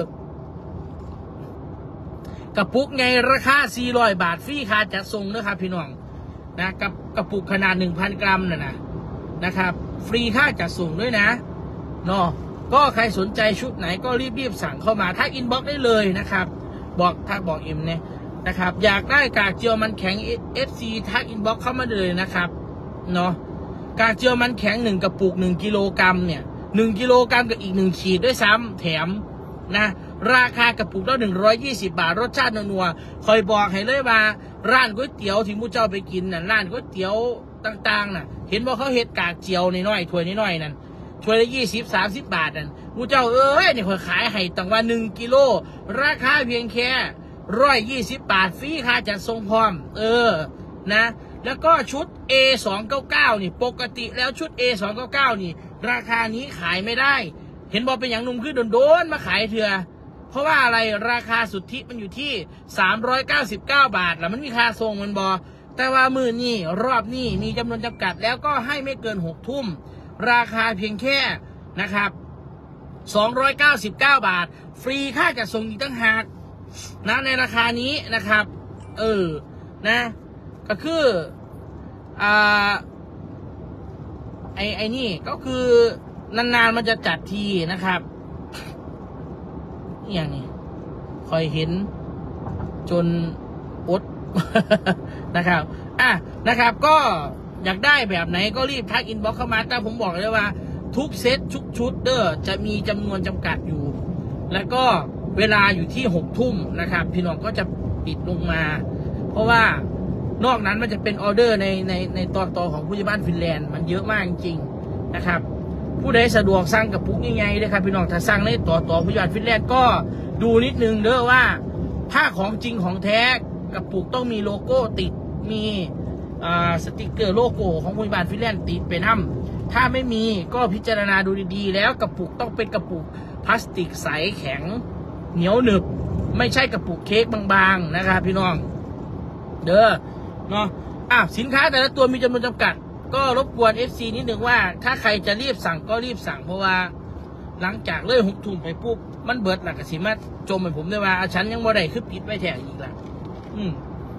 อกระปุกไงราคาสี่ร้อยบาทฟรีค่าจัดส่งนะครับพี่น้องนะกับกระปุกขนาดหนึ่งพันกรัมน่ะนะนะครับฟรีค่าจัดส่งด้วยนะเนาะก็ใครสนใจชุดไหนก็รีบๆสั่งเข้ามาทักอินบ็อกซ์ได้เลยนะครับบอกทักบอกเอ็มเนี่ยนะครับอยากได้กากเจียวมันแข็ง เอฟ ซี ทักอินบ็อกซ์เข้ามาเลยนะครับเนาะกากเจียวมันแข็งหนึ่งกระปุกหนึ่งกิโลกรัมเนี่ยหนึ่งกิโลกรัมกับอีกหนึ่งขีดด้วยซ้ำแถมนะราคากระปุกละหนึ่งร้อยยี่สิบบาทรสชาตินัวๆคอยบอกให้เลยว่าร้านก๋วยเตี๋ยวที่มูเจ้าไปกินน่ะร้านก๋วยเตี๋ยวต่างๆน่ะเห็นว่าเขาเฮ็ดกากเจียวน้อยๆถ้วยน้อยๆนั่นถ้วยละยี่สิบสามสิบบาทนั่นมูเจ้าเอ้ยนี่คอยขายให้ตั้งว่าหนึ่งกิโลราคาเพียงแค่ร้อยยี่สิบบาทฟรีค่าจัดส่งพร้อมเออนะแล้วก็ชุด เอ สองเก้าเก้า นี่ปกติแล้วชุด เอ สองเก้าเก้า นี่ราคานี้ขายไม่ได้เห็นบอกเป็นอย่างนุ่มคือโดนๆมาขายเถื่อเพราะว่าอะไรราคาสุทธิมันอยู่ที่สามร้อยเก้าสิบเก้าบาทแล้วมันมีค่าส่งมันบอแต่ว่ามือนี่รอบนี้มีจำนวนจำกัดแล้วก็ให้ไม่เกินหกทุ่มราคาเพียงแค่นะครับสองร้อยเก้าสิบเก้าบาทฟรีค่าจัดส่งอีกตั้งหากนะในราคานี้นะครับเออนะก็คืออ่าไอไอนี่ก็คือนานๆมันจะจัดทีนะครับอย่างนี้คอยเห็นจนอด นะครับอ่ะนะครับก็อยากได้แบบไหนก็รีบทักอินบ็อกซ์เข้ามาแต่ผมบอกเลยว่าทุกเซตทุกชุดเด้อจะมีจำนวนจำกัดอยู่แล้วก็เวลาอยู่ที่หกทุ่มนะครับพี่น้องก็จะปิดลงมาเพราะว่านอกนั้นมันจะเป็นออเดอร์ในในในตอนต่อของผู้ใหญ่บ้านฟินแลนด์มันเยอะมากจริงๆนะครับผู้ใดสะดวกสั่งกับปุ๊กยังไงเลยครับพี่น้องถ้าสั่งในต่อต่อผู้ใหญ่บ้านฟินแลนด์ก็ดูนิดนึงเด้อว่าถ้าของจริงของแท้กับปุกต้องมีโลโก้ติดมีอ่าสติกเกอร์โลโก้ของผู้ใหญ่บ้านฟินแลนด์ติดไปนำถ้าไม่มีก็พิจารณาดูดีๆแล้วกระปุกต้องเป็นกระปุกพลาสติกใสแข็งเหนียวหนึบไม่ใช่กระปุกเค้กบางๆนะครับพี่น้องเด้อเนาะอ่ะสินค้าแต่ละตัวมีจำนวนจำกัดก็รบกวน เอฟ ซี นิดนึงว่าถ้าใครจะรีบสั่งก็รีบสั่งเพราะว่าหลังจากเลื่อยหกทุ่มไปปุ๊บมันเบิดหลักกสิมาจมให้ผมได้ว่าฉันยังบ่ได้คือปิดไว้แถวอีกละอืม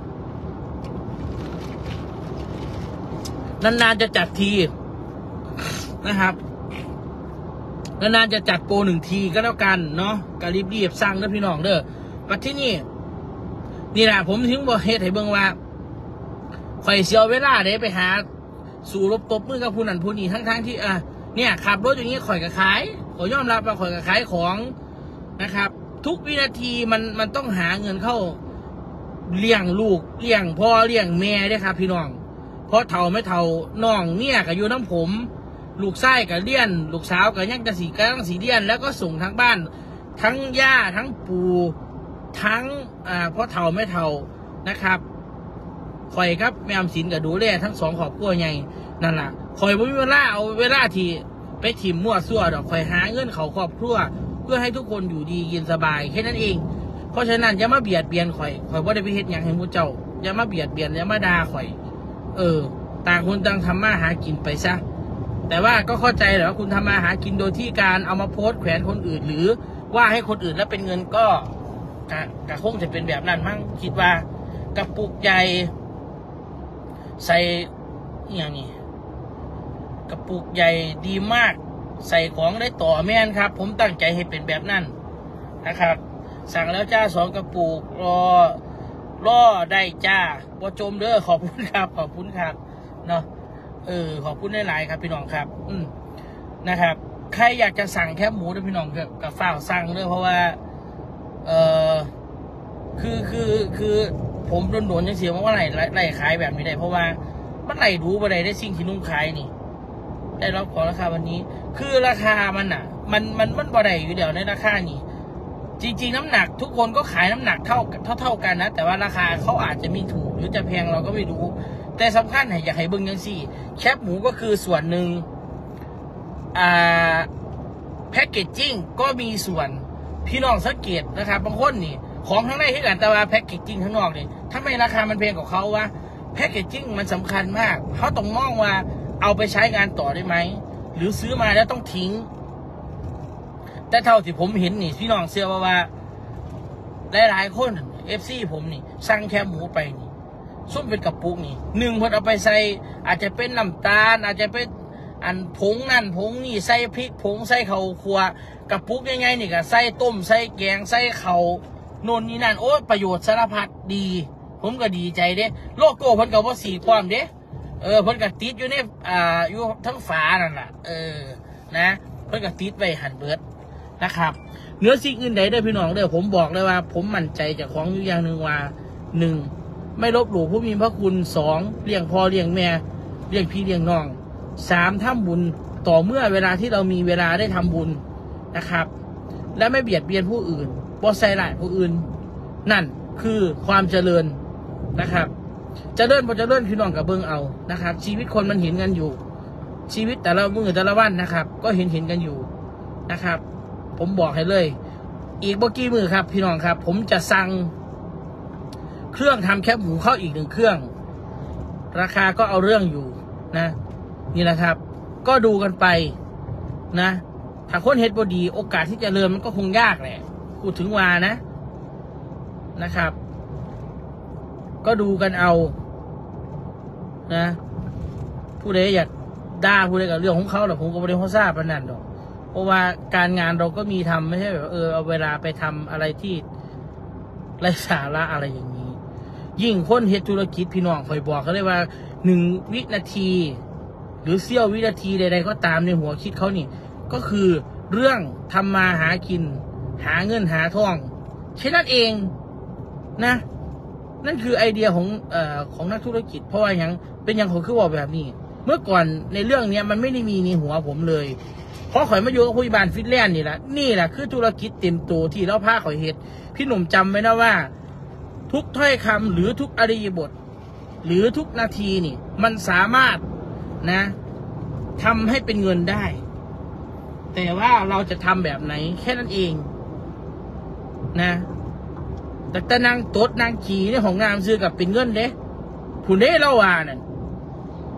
นานๆจะจัดทีนะครับนานๆจะจัดโปรหนึ่งทีก็แล้วกันเนาะก็รีบๆสั่งเด้อพี่น้องเด้อปัจที่นี่นี่แหละผมถึงบอกเฮ็ดให้เบิ่งว่าข่อยเสียเวลาเด้ไปหาสู่รบตบมือกับผู้นั้นผู้นี้ทั้งๆที่อ่ะเนี่ยขับรถอย่างนี้ข่อยก็ขายขอยอมรับว่าข่อยก็ขายของนะครับทุกวินาทีมันมันต้องหาเงินเข้าเลี้ยงลูกเลี้ยงพ่อเลี้ยงแม่ด้วยครับพี่น้องเพราะเท่าไม่เท่าน้องเนี่ยก็อยู่น้ำผมลูกไส้กับเลี้ยนลูกสาวกับยังจะสีกังสีเลี้ยนแล้วก็ส่งทั้งบ้านทั้งย่าทั้งปู่ทั้งอ่าเพราะเท่าไม่เท่านะครับข่อยครับแม่อำสินกับดูแลทั้งสองครอบครัวใหญ่นั่นแหละข่อยไม่มีเวลาเอาเวลาที่ไปถิ่มมั่วซั่วดอกข่อยหาเงินเขาครอบครัวเพื่อให้ทุกคนอยู่ดีกินสบายแค่นั้นเองเพราะฉะนั้นอย่ามาเบียดเบียนข่อยข่อยว่าได้ไปเฮ็ดอย่างให้มูเจ้าอย่ามาเบียดเบียนอย่ามาด่าข่อยเออต่างคนต่างทำมาหากินไปซะแต่ว่าก็เข้าใจแหละว่าคุณทำมาหากินโดยที่การเอามาโพสต์แขวนคนอื่นหรือว่าให้คนอื่นแล้วเป็นเงินก็กะกะคงจะเป็นแบบนั้นมั้งคิดว่ากระปุกใหญ่ใส่อย่างนี้กระปุกใหญ่ดีมากใส่ของได้ต่อแม่นครับผมตั้งใจให้เป็นแบบนั้นนะครับสั่งแล้วจ้าสองกระปุกรอรอได้จ้าบ่จมเด้อขอบคุณครับขอบคุณครับเนาะเออขอบคุณหลายๆครับพี่น้องครับอืมนะครับใครอยากจะสั่งแคบหมูด้วยพี่น้องกับฝ้าสั่งด้วยเพราะว่าเออคือคือคือผมโดนๆยังเสียว่าไหลไหลขายแบบนี้ได้เพราะว่ามันไหลดูบ่ได้ได้สิ่งที่นุ่งขายนี่ได้รับขอราคาวันนี้คือราคามันอ่ะมันมันมันบ่ได้อยู่เดี๋ยวในราคานี่จริงๆน้ำหนักทุกคนก็ขายน้ำหนักเท่าเท่าเท่ากันนะแต่ว่าราคาเขาอาจจะมีถูกหรือจะแพงเราก็ไม่รู้แต่สำคัญอยากให้เบิ่งยังสี่แคบหมูก็คือส่วนหนึ่งอ่าแพ็กเกจจิ้งก็มีส่วนพี่น้องสังเกตนะครับบางคนนี่ของข้างในที่กันแต่ว่าแพ็กเกจจิ้งข้างนอกนี่ทำไมราคามันแพงกว่าเขาวะแพ็กเกจจิ้งมันสำคัญมากเขาต้องมองว่าเอาไปใช้งานต่อได้ไหมหรือซื้อมาแล้วต้องทิ้งแต่เท่าที่ผมเห็นนี่พี่น้องเชื่อว่าว่าหลายๆคนเอฟซีผมนี่สั่งแคบหมูไปนี่ส้มเป็นกระปุกนี่หนึ่งคนเอาไปใส่อาจจะเป็นน้ำตาลอาจจะเป็นอันผงนั่นผงนี่ใส่พริกผงใส่ข้าวคั่วกระปุกยังไงนี่ก็ใส่ต้มใส่แกงใส่ข้าวโน่นนี่นั่นโอ้ประโยชน์สารพัดดีผมก็ดีใจเด้โลโก้เพิ่นก็บ่สีความเด้เออเพิ่นก็ติดอยู่ในอ่าอยู่ทั้งฝานั่นแหละเออนะเพิ่นก็ติดไว้หันเบิดนะครับเนื้อสิ่งอื่นใดเด้อพี่น้องเด้อผมบอกเลยว่าผมมั่นใจจากของอยู่อย่างหนึ่งว่าหนึ่งไม่ลบหลู่ผู้มีพระคุณสองเลี้ยงพ่อเลี้ยงแม่เลี้ยงพี่เลี้ยงน้องสามทำบุญต่อเมื่อเวลาที่เรามีเวลาได้ทำบุญนะครับและไม่เบียดเบียนผู้อื่นบ่ใส่ร้ายผู้อื่นนั่นคือความเจริญนะครับเจริญบ่เจริญพี่น้องกับเบิ่งเอานะครับชีวิตคนมันเห็นกันอยู่ชีวิตแต่ละมื้อแต่ละวันนะครับก็เห็นเห็นกันอยู่นะครับผมบอกให้เลยอีกบ่กี่มื้อครับพี่น้องครับผมจะสั่งเครื่องทำแคบหมูเข้าอีกหนึ่งเครื่องราคาก็เอาเรื่องอยู่นะนี่แหละครับก็ดูกันไปนะถ้าคนเฮ็ดบ่ดีโอกาสที่จะเริ่มมันก็คงยากแหละพูดถึงว่านะนะครับก็ดูกันเอานะผู้ใดอยากด่าผู้ใดกับเรื่องของเขาแต่ผมก็ไม่ได้เขาทราบปานนั้นหรอกเพราะว่าการงานเราก็มีทำไม่ใช่แบบเออเอาเวลาไปทำอะไรที่ไร้สาระอะไรอย่างนี้ยิ่งคนเฮ็ดธุรกิจพี่น้องคอยบอกเขาเลยว่าหนึ่งวินาทีหรือเสี้ยววินาทีใดๆก็ตามในหัวคิดเขานี่ก็คือเรื่องทำมาหากินหาเงินหาทองแค่นั้นเองนะนั่นคือไอเดียของเอ่อของนักธุรกิจเพราะว่าอย่างเป็นอย่างผมคือว่าแบบนี้เมื่อก่อนในเรื่องเนี้ยมันไม่ได้มีในหัวผมเลยเพราะข่อยมาอยู่กับผู้บานฟิตแลนด์นี่แหละนี่แหละคือธุรกิจเต็มตัวที่เราพาข่อยเฮ็ดพี่หนุ่มจำไว้นะว่าทุกถ้อยคำหรือทุกอริยบทหรือทุกนาทีนี่มันสามารถนะทำให้เป็นเงินได้แต่ว่าเราจะทำแบบไหนแค่นั้นเองนะแต่แต่นางตดนางขี่ในของงามซื้อกับเป็นเงินเด้ผู้เด้เราว่านั่น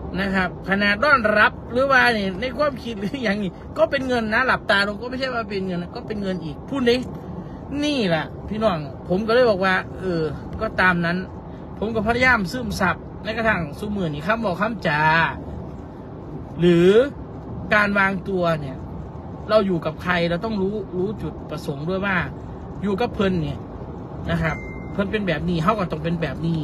นะครับ ขนาดต้อนรับหรือว่าเนี่ยในความคิดหรืออย่างนี้ก็เป็นเงินนะหลับตาลงก็ไม่ใช่ว่าเป็นเงินก็เป็นเงินอีกพูดนี้นี่แหละพี่น้องผมก็เลยบอกว่าเออก็ตามนั้นผมก็พยายามซึมซับในกระทั่งสู้มือนี่คำบอกคำจาหรือการวางตัวเนี่ยเราอยู่กับใครเราต้องรู้รู้จุดประสงค์ด้วยว่าอยู่กับเพิ่นเนี่ยนะครับเพิ่นเป็นแบบนี้เฮาก็ต้องเป็นแบบนี้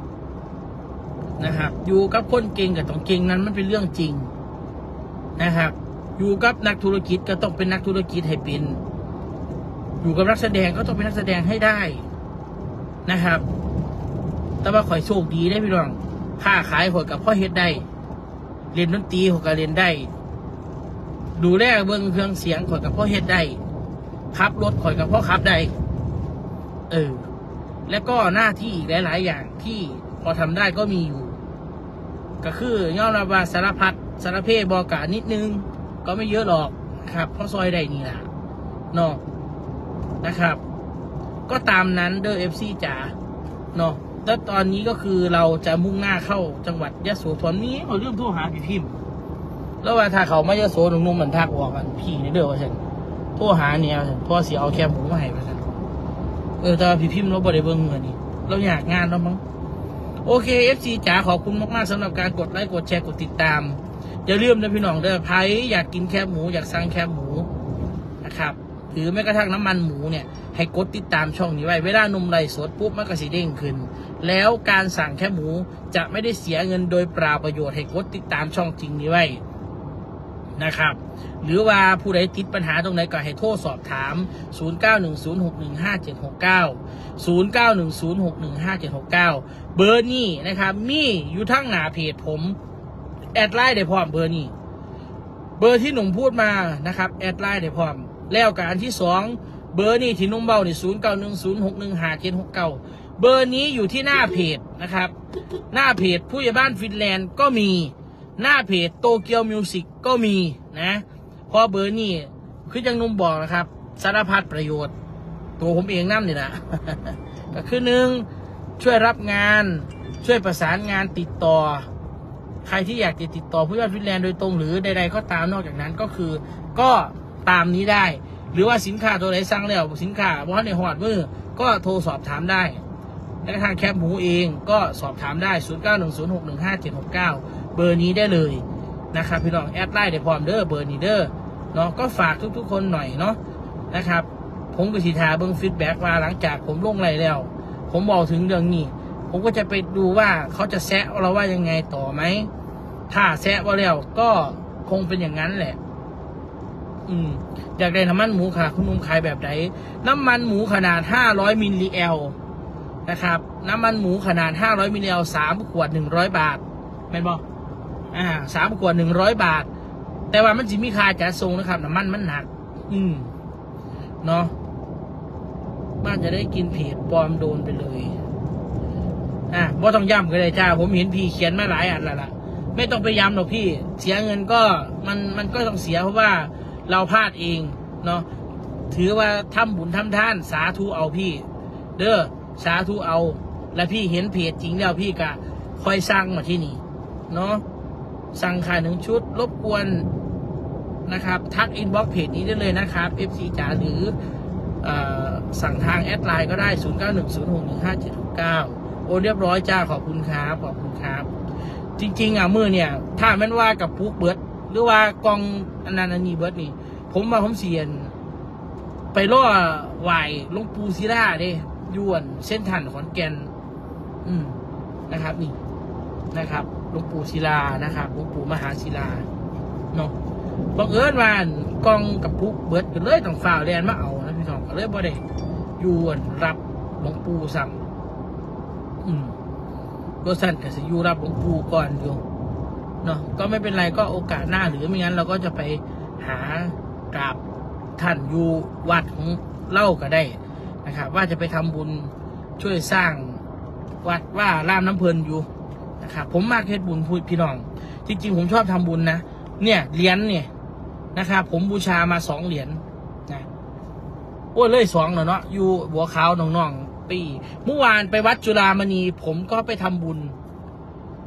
นะครับอยู่กับคนเก่งกับต้องเก่งนั้นมันเป็นเรื่องจริงนะครับอยู่กับนักธุรกิจก็ต้องเป็นนักธุรกิจให้เป็นอยู่กับนักแสดงก็ต้องเป็นนักแสดงให้ได้นะครับแต่ว่าข่อยโชคดีได้พี่น้องค้าขายข่อยกับพ่อเฮ็ดได้เรียนดนตรีข่อยก็เรียนได้ดูแลเบิ่งเครื่องเสียงข่อยกับพ่อเฮ็ดได้ขับรถข่อยกับพ่อขับได้เออและก็หน้าที่อีกหลายๆอย่างที่พอทำได้ก็มีอยู่ก็คือย่อมรับว่าสารพัดสารเพบอกานิดนึงก็ไม่เยอะหรอกครับเพราะซอยใดนี่แหละเนาะนะครับก็ตามนั้นเด้อเอฟซีจ๋าเนาะแล้วตอนนี้ก็คือเราจะมุ่งหน้าเข้าจังหวัดยโสธรนี้เราเริ่มโทรหาพี่พิมพ์แล้วว่าถ้าเขาไม่ยโสหนุ่มๆมันทักออกกันพี่นี่เด้อว่าฉันโทรหาเนี่ยฉันพอเสียเอาแคมหมูมาให้ไปฉันเออแต่พี่พิมพ์เราบ่ได้เบิ่งเงินนี่เราอยากงานแล้วมั้งโอเค เอฟ ซี จ๋าขอบคุณมากๆสำหรับการกดไลค์กดแชร์กดติดตามอย่าลืมนะพี่น้องเด้อใครอยากกินแคบหมูอยากสั่งแคบหมูนะครับหรือแม้กระทั่งน้ำมันหมูเนี่ยให้กดติดตามช่องนี้ไว้เวลานมไลฟ์สดปุ๊บมันก็สีเด้งขึ้นแล้วการสั่งแคบหมูจะไม่ได้เสียเงินโดยเปล่าประโยชน์ให้กดติดตามช่องจริงนี้ไว้นะครับหรือว่าผู้ใดติดปัญหาตรงไหนก็ให้โทรสอบถามศูนย์ เก้า หนึ่ง ศูนย์ หก หนึ่ง ห้า เจ็ด หก เก้า ศูนย์ เก้า หนึ่ง ศูนย์ หก หนึ่ง ห้า เจ็ด หก เก้าเบอร์นี้นะครับมีอยู่ทั้งหน้าเพจผมแอดไลน์ได้พร้อมเบอร์นี้เบอร์ที่หนุ่มพูดมานะครับแอดไลน์ได้พร้อมแล้วกับอันที่สองเบอร์นี้ที่นุ่มเบาเนี่ยศูนย์ เก้า หนึ่ง ศูนย์ หก หนึ่ง ห้า เจ็ด หก เก้าเบอร์นี้อยู่ที่หน้าเพจนะครับหน้าเพจผู้ใหญ่บ้านฟินแลนด์ก็มีหน้าเพจโตเกียวมิวสิกก็มีนะเพราะเบอร์นี้คือจังนุ่มบอกนะครับสารพัดประโยชน์ตัวผมเองนั่นนี่แหละ ก็คือหนึ่งช่วยรับงานช่วยประสานงานติดต่อใครที่อยากจะติดต่อผู้ใหญ่บ้านฟินแลนด์โดยตรงหรือใดๆก็ตามนอกจากนั้นก็คือก็ตามนี้ได้หรือว่าสินค้าตัวไหนสั่งแล้วสินค้าว่าในหอดมือก็โทรสอบถามได้และทางแคปหมูเองก็สอบถามได้ศูนย์ เก้า หนึ่ง ศูนย์ หก หนึ่ง ห้า เจ็ด หก เก้าเบอร์นี้ได้เลยนะครับพี่น้องแอดไลน์ได้พร้อมเด้อเบอร์นี้เด้อเนาะก็ฝากทุกๆคนหน่อยเนาะนะครับผมก็สิทาเบิ้งฟีดแบ็กมาหลังจากผมลงไลน์แล้วผมบอกถึงเรื่องนี้ผมก็จะไปดูว่าเขาจะแซะเราว่ายังไงต่อไหมถ้าแซะว่าแล้วก็คงเป็นอย่างนั้นแหละอืมอยากได้น้ำมันหมูค่ะคุณนุ่มขายแบบไหนน้ำมันหมูขนาดห้าร้อยมิลลิแอลนะครับน้ำมันหมูขนาดห้าร้อยมิลลิแอลสามขวดหนึ่งร้อยบาทแม่นบอกอ่าสามขวดหนึ่งร้อยบาทแต่ว่ามันจะมีค่าจัดส่งนะครับน้ำมันมันหนักอืมเนาะบ้านจะได้กินเพจปลอมโดนไปเลยอ่ะบ่ต้องย้ำกันเลยจ้าผมเห็นพี่เขียนมาหลายอันแล้วล่ะไม่ต้องไปย้ำหรอกพี่เสียเงินก็มันมันก็ต้องเสียเพราะว่าเราพลาดเองเนาะถือว่าทำบุญทำทานสาธุเอาพี่เด้อสาธุเอาและพี่เห็นเพจจริงแล้วพี่ก็คอยสั่งมาที่นี่เนาะสั่งขายหนึ่งชุดรบกวนนะครับทักอินบ็อกซ์เพจนี้ได้เลยนะครับ เอฟ ซี จ๋าหรือสั่งทางแอดไลน์ก็ได้ศูนย์ เก้า หนึ่ง ศูนย์ หก หนึ่ง ห้า เจ็ด หก เก้าโอเรียบร้อยจ้าขอบคุณครับขอบคุณครับจริงๆอ่ะมือเนี่ยถ้าแม่นว่ากับปุ๊กเบิร์ดหรือว่ากองอันนั้นอันนี้เบิร์ดนี่ผมมาผมเสียนไปล่อไหวหลวงปู่ศิลาเด้ยวนเส้นทันขอนแก่นอืมนะครับนี่นะครับหลวงปู่ศิลานะครับหลวงปู่มหาศิลาเนาะบังเอิญว่ากองกับปุ๊กเบิร์ดกันเลยต้องฝ่าแลนมาเอานะพี่น้องก็เลยบ่ได้ยวนรับหลวงปู่ซ้ำอืมก็สั่นกับสิยูรับหลวงปู่ก่อนอยู่เนาะก็ไม่เป็นไรก็โอกาสหน้าหรือไม่งั้นเราก็จะไปหากราบท่านอยู่วัดของเล่าก็ได้นะครับว่าจะไปทำบุญช่วยสร้างวัดว่าล่ามน้ำเพลินอยู่นะครับผมมากเฮ็ดบุญพูดพี่น้องจริงๆผมชอบทำบุญนะเนี่ยเหรียญเนี่ยนะครับผมบูชามาสองเหรียญนะโอ้เลยสองเนาะอยู่บัวขาวน้องๆปีเมื่อวานไปวัดจุฬามณีผมก็ไปทำบุญ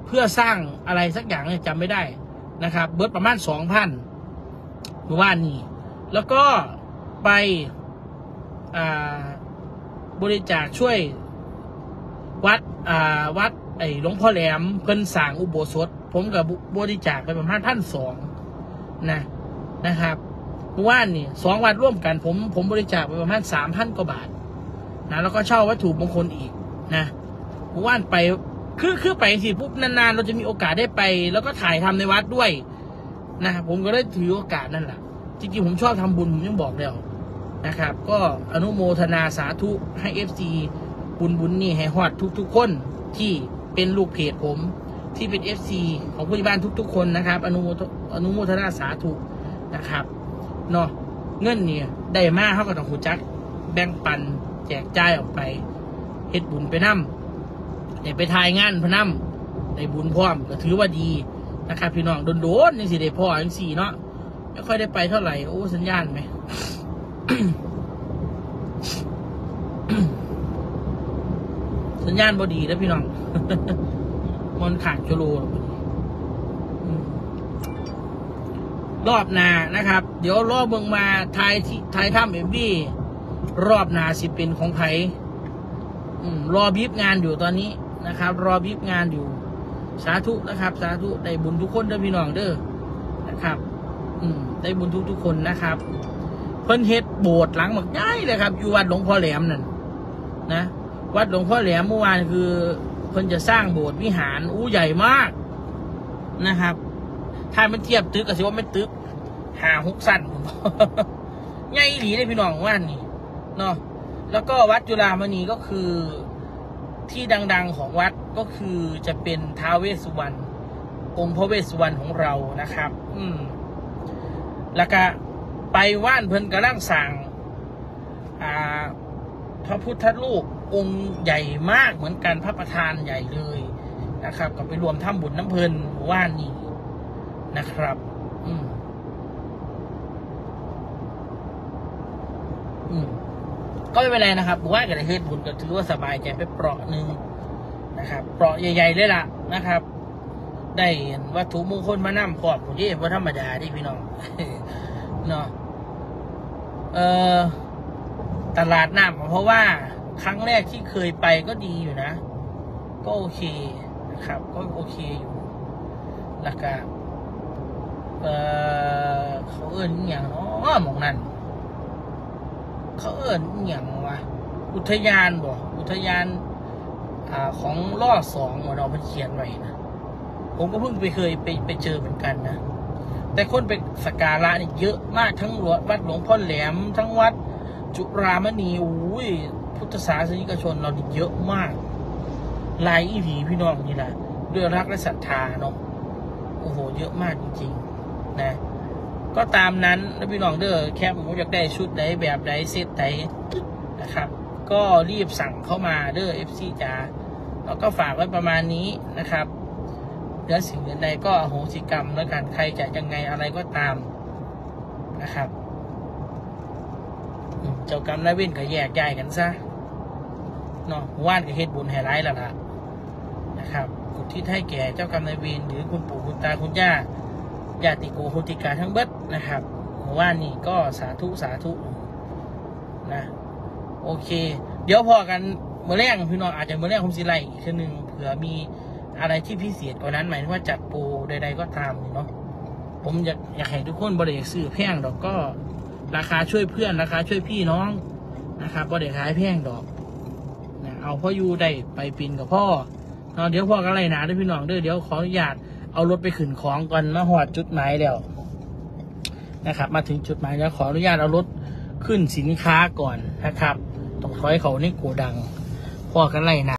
เพื่อสร้างอะไรสักอย่างเนี่ยจำไม่ได้นะครับเบิร์ดประมาณสองพันเมื่อวานนี้แล้วก็ไปบริจาคช่วยวัดวัดไอ้หลวงพ่อแหลมเพิ่นสร้างอุโบสถผมกับบริจาคไปประมาณพันสองนะนะครับเมื่อวานนี่สองวัดร่วมกันผมผมบริจาคไปประมาณสามพันกว่าบาทนะแล้วก็เช่าวัตถุมงคลอีกนะเมื่อวานไปคือคือไปสิปุ๊บนานๆเราจะมีโอกาสได้ไปแล้วก็ถ่ายทำในวัดด้วยนะผมก็ได้ถือโอกาสนั่นแหละจริงๆผมชอบทำบุญผมยังบอกแล้วนะครับก็อนุโมทนาสาธุให้ เอฟ ซี บุญบุญนี่ให้ฮอดทุกๆคนที่เป็นลูกเพจผมที่เป็น เอฟ ซี ของผู้ใหญ่บ้านทุกๆคนนะครับอนุโมทอนุโมทนาสาธุนะครับเนาะเงินเนี่ยได้มากเขาก็ต้องหูจักแบ่งปันแจกจ่ายออกไปเฮ็ดบุญไปนำได้ไปทายงานพนำได้บุญพร้อมก็ถือว่าดีนะครับพี่น้องโดนๆนี่สิได้พ่อจังสี่เนาะไม่ค่อยได้ไปเท่าไหร่โอ้สัญญาณไหม สัญญาณบอดีแล้วพี่น้อง มันขาดโจโลรอบหน้านะครับเดี๋ยวรอบเมืองมาทายที่ทายถ้ำเอ็มบี้รอบหน้าสิเป็นของไผ่รอบีบงานอยู่ตอนนี้นะครับรอบีบงานอยู่สาธุนะครับสาธุได้บุญทุกคนเด้อพี่น้องเด้อนะครับอืมได้บุญทุกทุกคนนะครับเพิ่นเฮ็ดโบสถ์หลังหมักใหญ่เลยครับอยู่วัดหลวงพ่อแหลมนั่นนะวัดหลวงพ่อแหลมเมื่อวานคือเพิ่นจะสร้างโบสถ์วิหารอู้ใหญ่มากนะครับถ้ามันเทียบตึกก็สิว่าไม่ตึกหาหกสั้นผมใหญ่หลีเลยพี่น้องว่านี่เนาะแล้วก็วัดจุฬามณีก็คือที่ดังๆของวัดก็คือจะเป็นท้าวเวสสุวรรณองค์พระเวสสุวรรณของเรานะครับอืมแล้วก็ไปว่านเพิ่นกำลังสั่งอ่าพระพุทธรูปองค์ใหญ่มากเหมือนกันพระประธานใหญ่เลยนะครับก็ไปรวมทำบุญน้ำเพลินว่านนี่นะครับอืมอืมก็ไม่เป็นไรนะครับว่ากันเลยเฮ็ดบุญก็ถือว่าสบายใจไปเปราะหนึ่งนะครับเปราะใหญ่ๆเลยล่ะนะครับได้วัตถุมงคลมานั่งพร้อมผู้ที่ว่าธรรมดาที่พี่น้อง เนาะเอ่อตลาดน้ำเพราะว่าครั้งแรกที่เคยไปก็ดีอยู่นะก็โอเคนะครับก็โอเคอยู่แล้วก็เอ่อเขาเอิ้นอย่างอ๋อหมองนั่นเขาเอิ้นอย่างวะอุทยานบ่อุทยานอ่าของล่อสองเราเราเขียนไว้นะผมก็เพิ่งไปเคยไปไปเจอเหมือนกันนะแต่คนไปสักการะนี่เยอะมากทั้งวัดหลวงพ่อแหลมทั้งวัดจุฬามณีอุ้ยพุทธศาสนิกชนเรานี่เยอะมากหลายอีผีพี่น้องนี่แหละด้วยรักและศรัทธาเนาะโอ้โหเยอะมากจริงๆนะก็ตามนั้นแล้วพี่น้องเด้อแค่ผมอยากได้ชุดใดแบบใดเซตใดนะครับก็รีบสั่งเข้ามาเด้อ เอฟ ซี จ๋าแล้วก็ฝากไว้ประมาณนี้นะครับเดี๋ยวสิ่งอื่นใดก็อโหสิกรรมแล้วกันใครจะยังไงอะไรก็ตามนะครับเจ้ากรรมนายเวรก็แยกย้ายกันซะเนาะว่านกับเฮ็ดบุญให้ร้ายแล้วล่ะนะครับกุศลที่ให้แก่เจ้ากรรมนายเวรหรือคุณปู่คุณตาคุณย่าญาติโกโหติกาทั้งเบิดนะครับว่านนี่ก็สาธุสาธุนะโอเคเดี๋ยวพอกันเมื่อแรกพี่น้องอาจจะเมื่อแรกผมสิไล่อีกทีหนึ่งเผื่อมีอะไรที่พิเศษกว่านั้นหมายถึงว่าจัดโปรใดๆก็ตามเนาะผมอยากอยากให้ทุกคนบริจาคซื้อแพงดอกก็ราคาช่วยเพื่อนราคาช่วยพี่น้องนะครับบริจาคขายแพงดอกนะเอาพ่อยูได้ไปปีนกับพ่อเนาะเดี๋ยวพ่อกันไรหนาด้วยพี่น้องเด้อเดี๋ยวขออนุญาตเอารถไปขึ้นของก่อนมาหอดจุดหมายแล้วนะครับมาถึงจุดหมายแล้วขออนุญาตเอารถขึ้นสินค้าก่อนนะครับต้องถอยเขาในโกดังพ่อกันไรหนา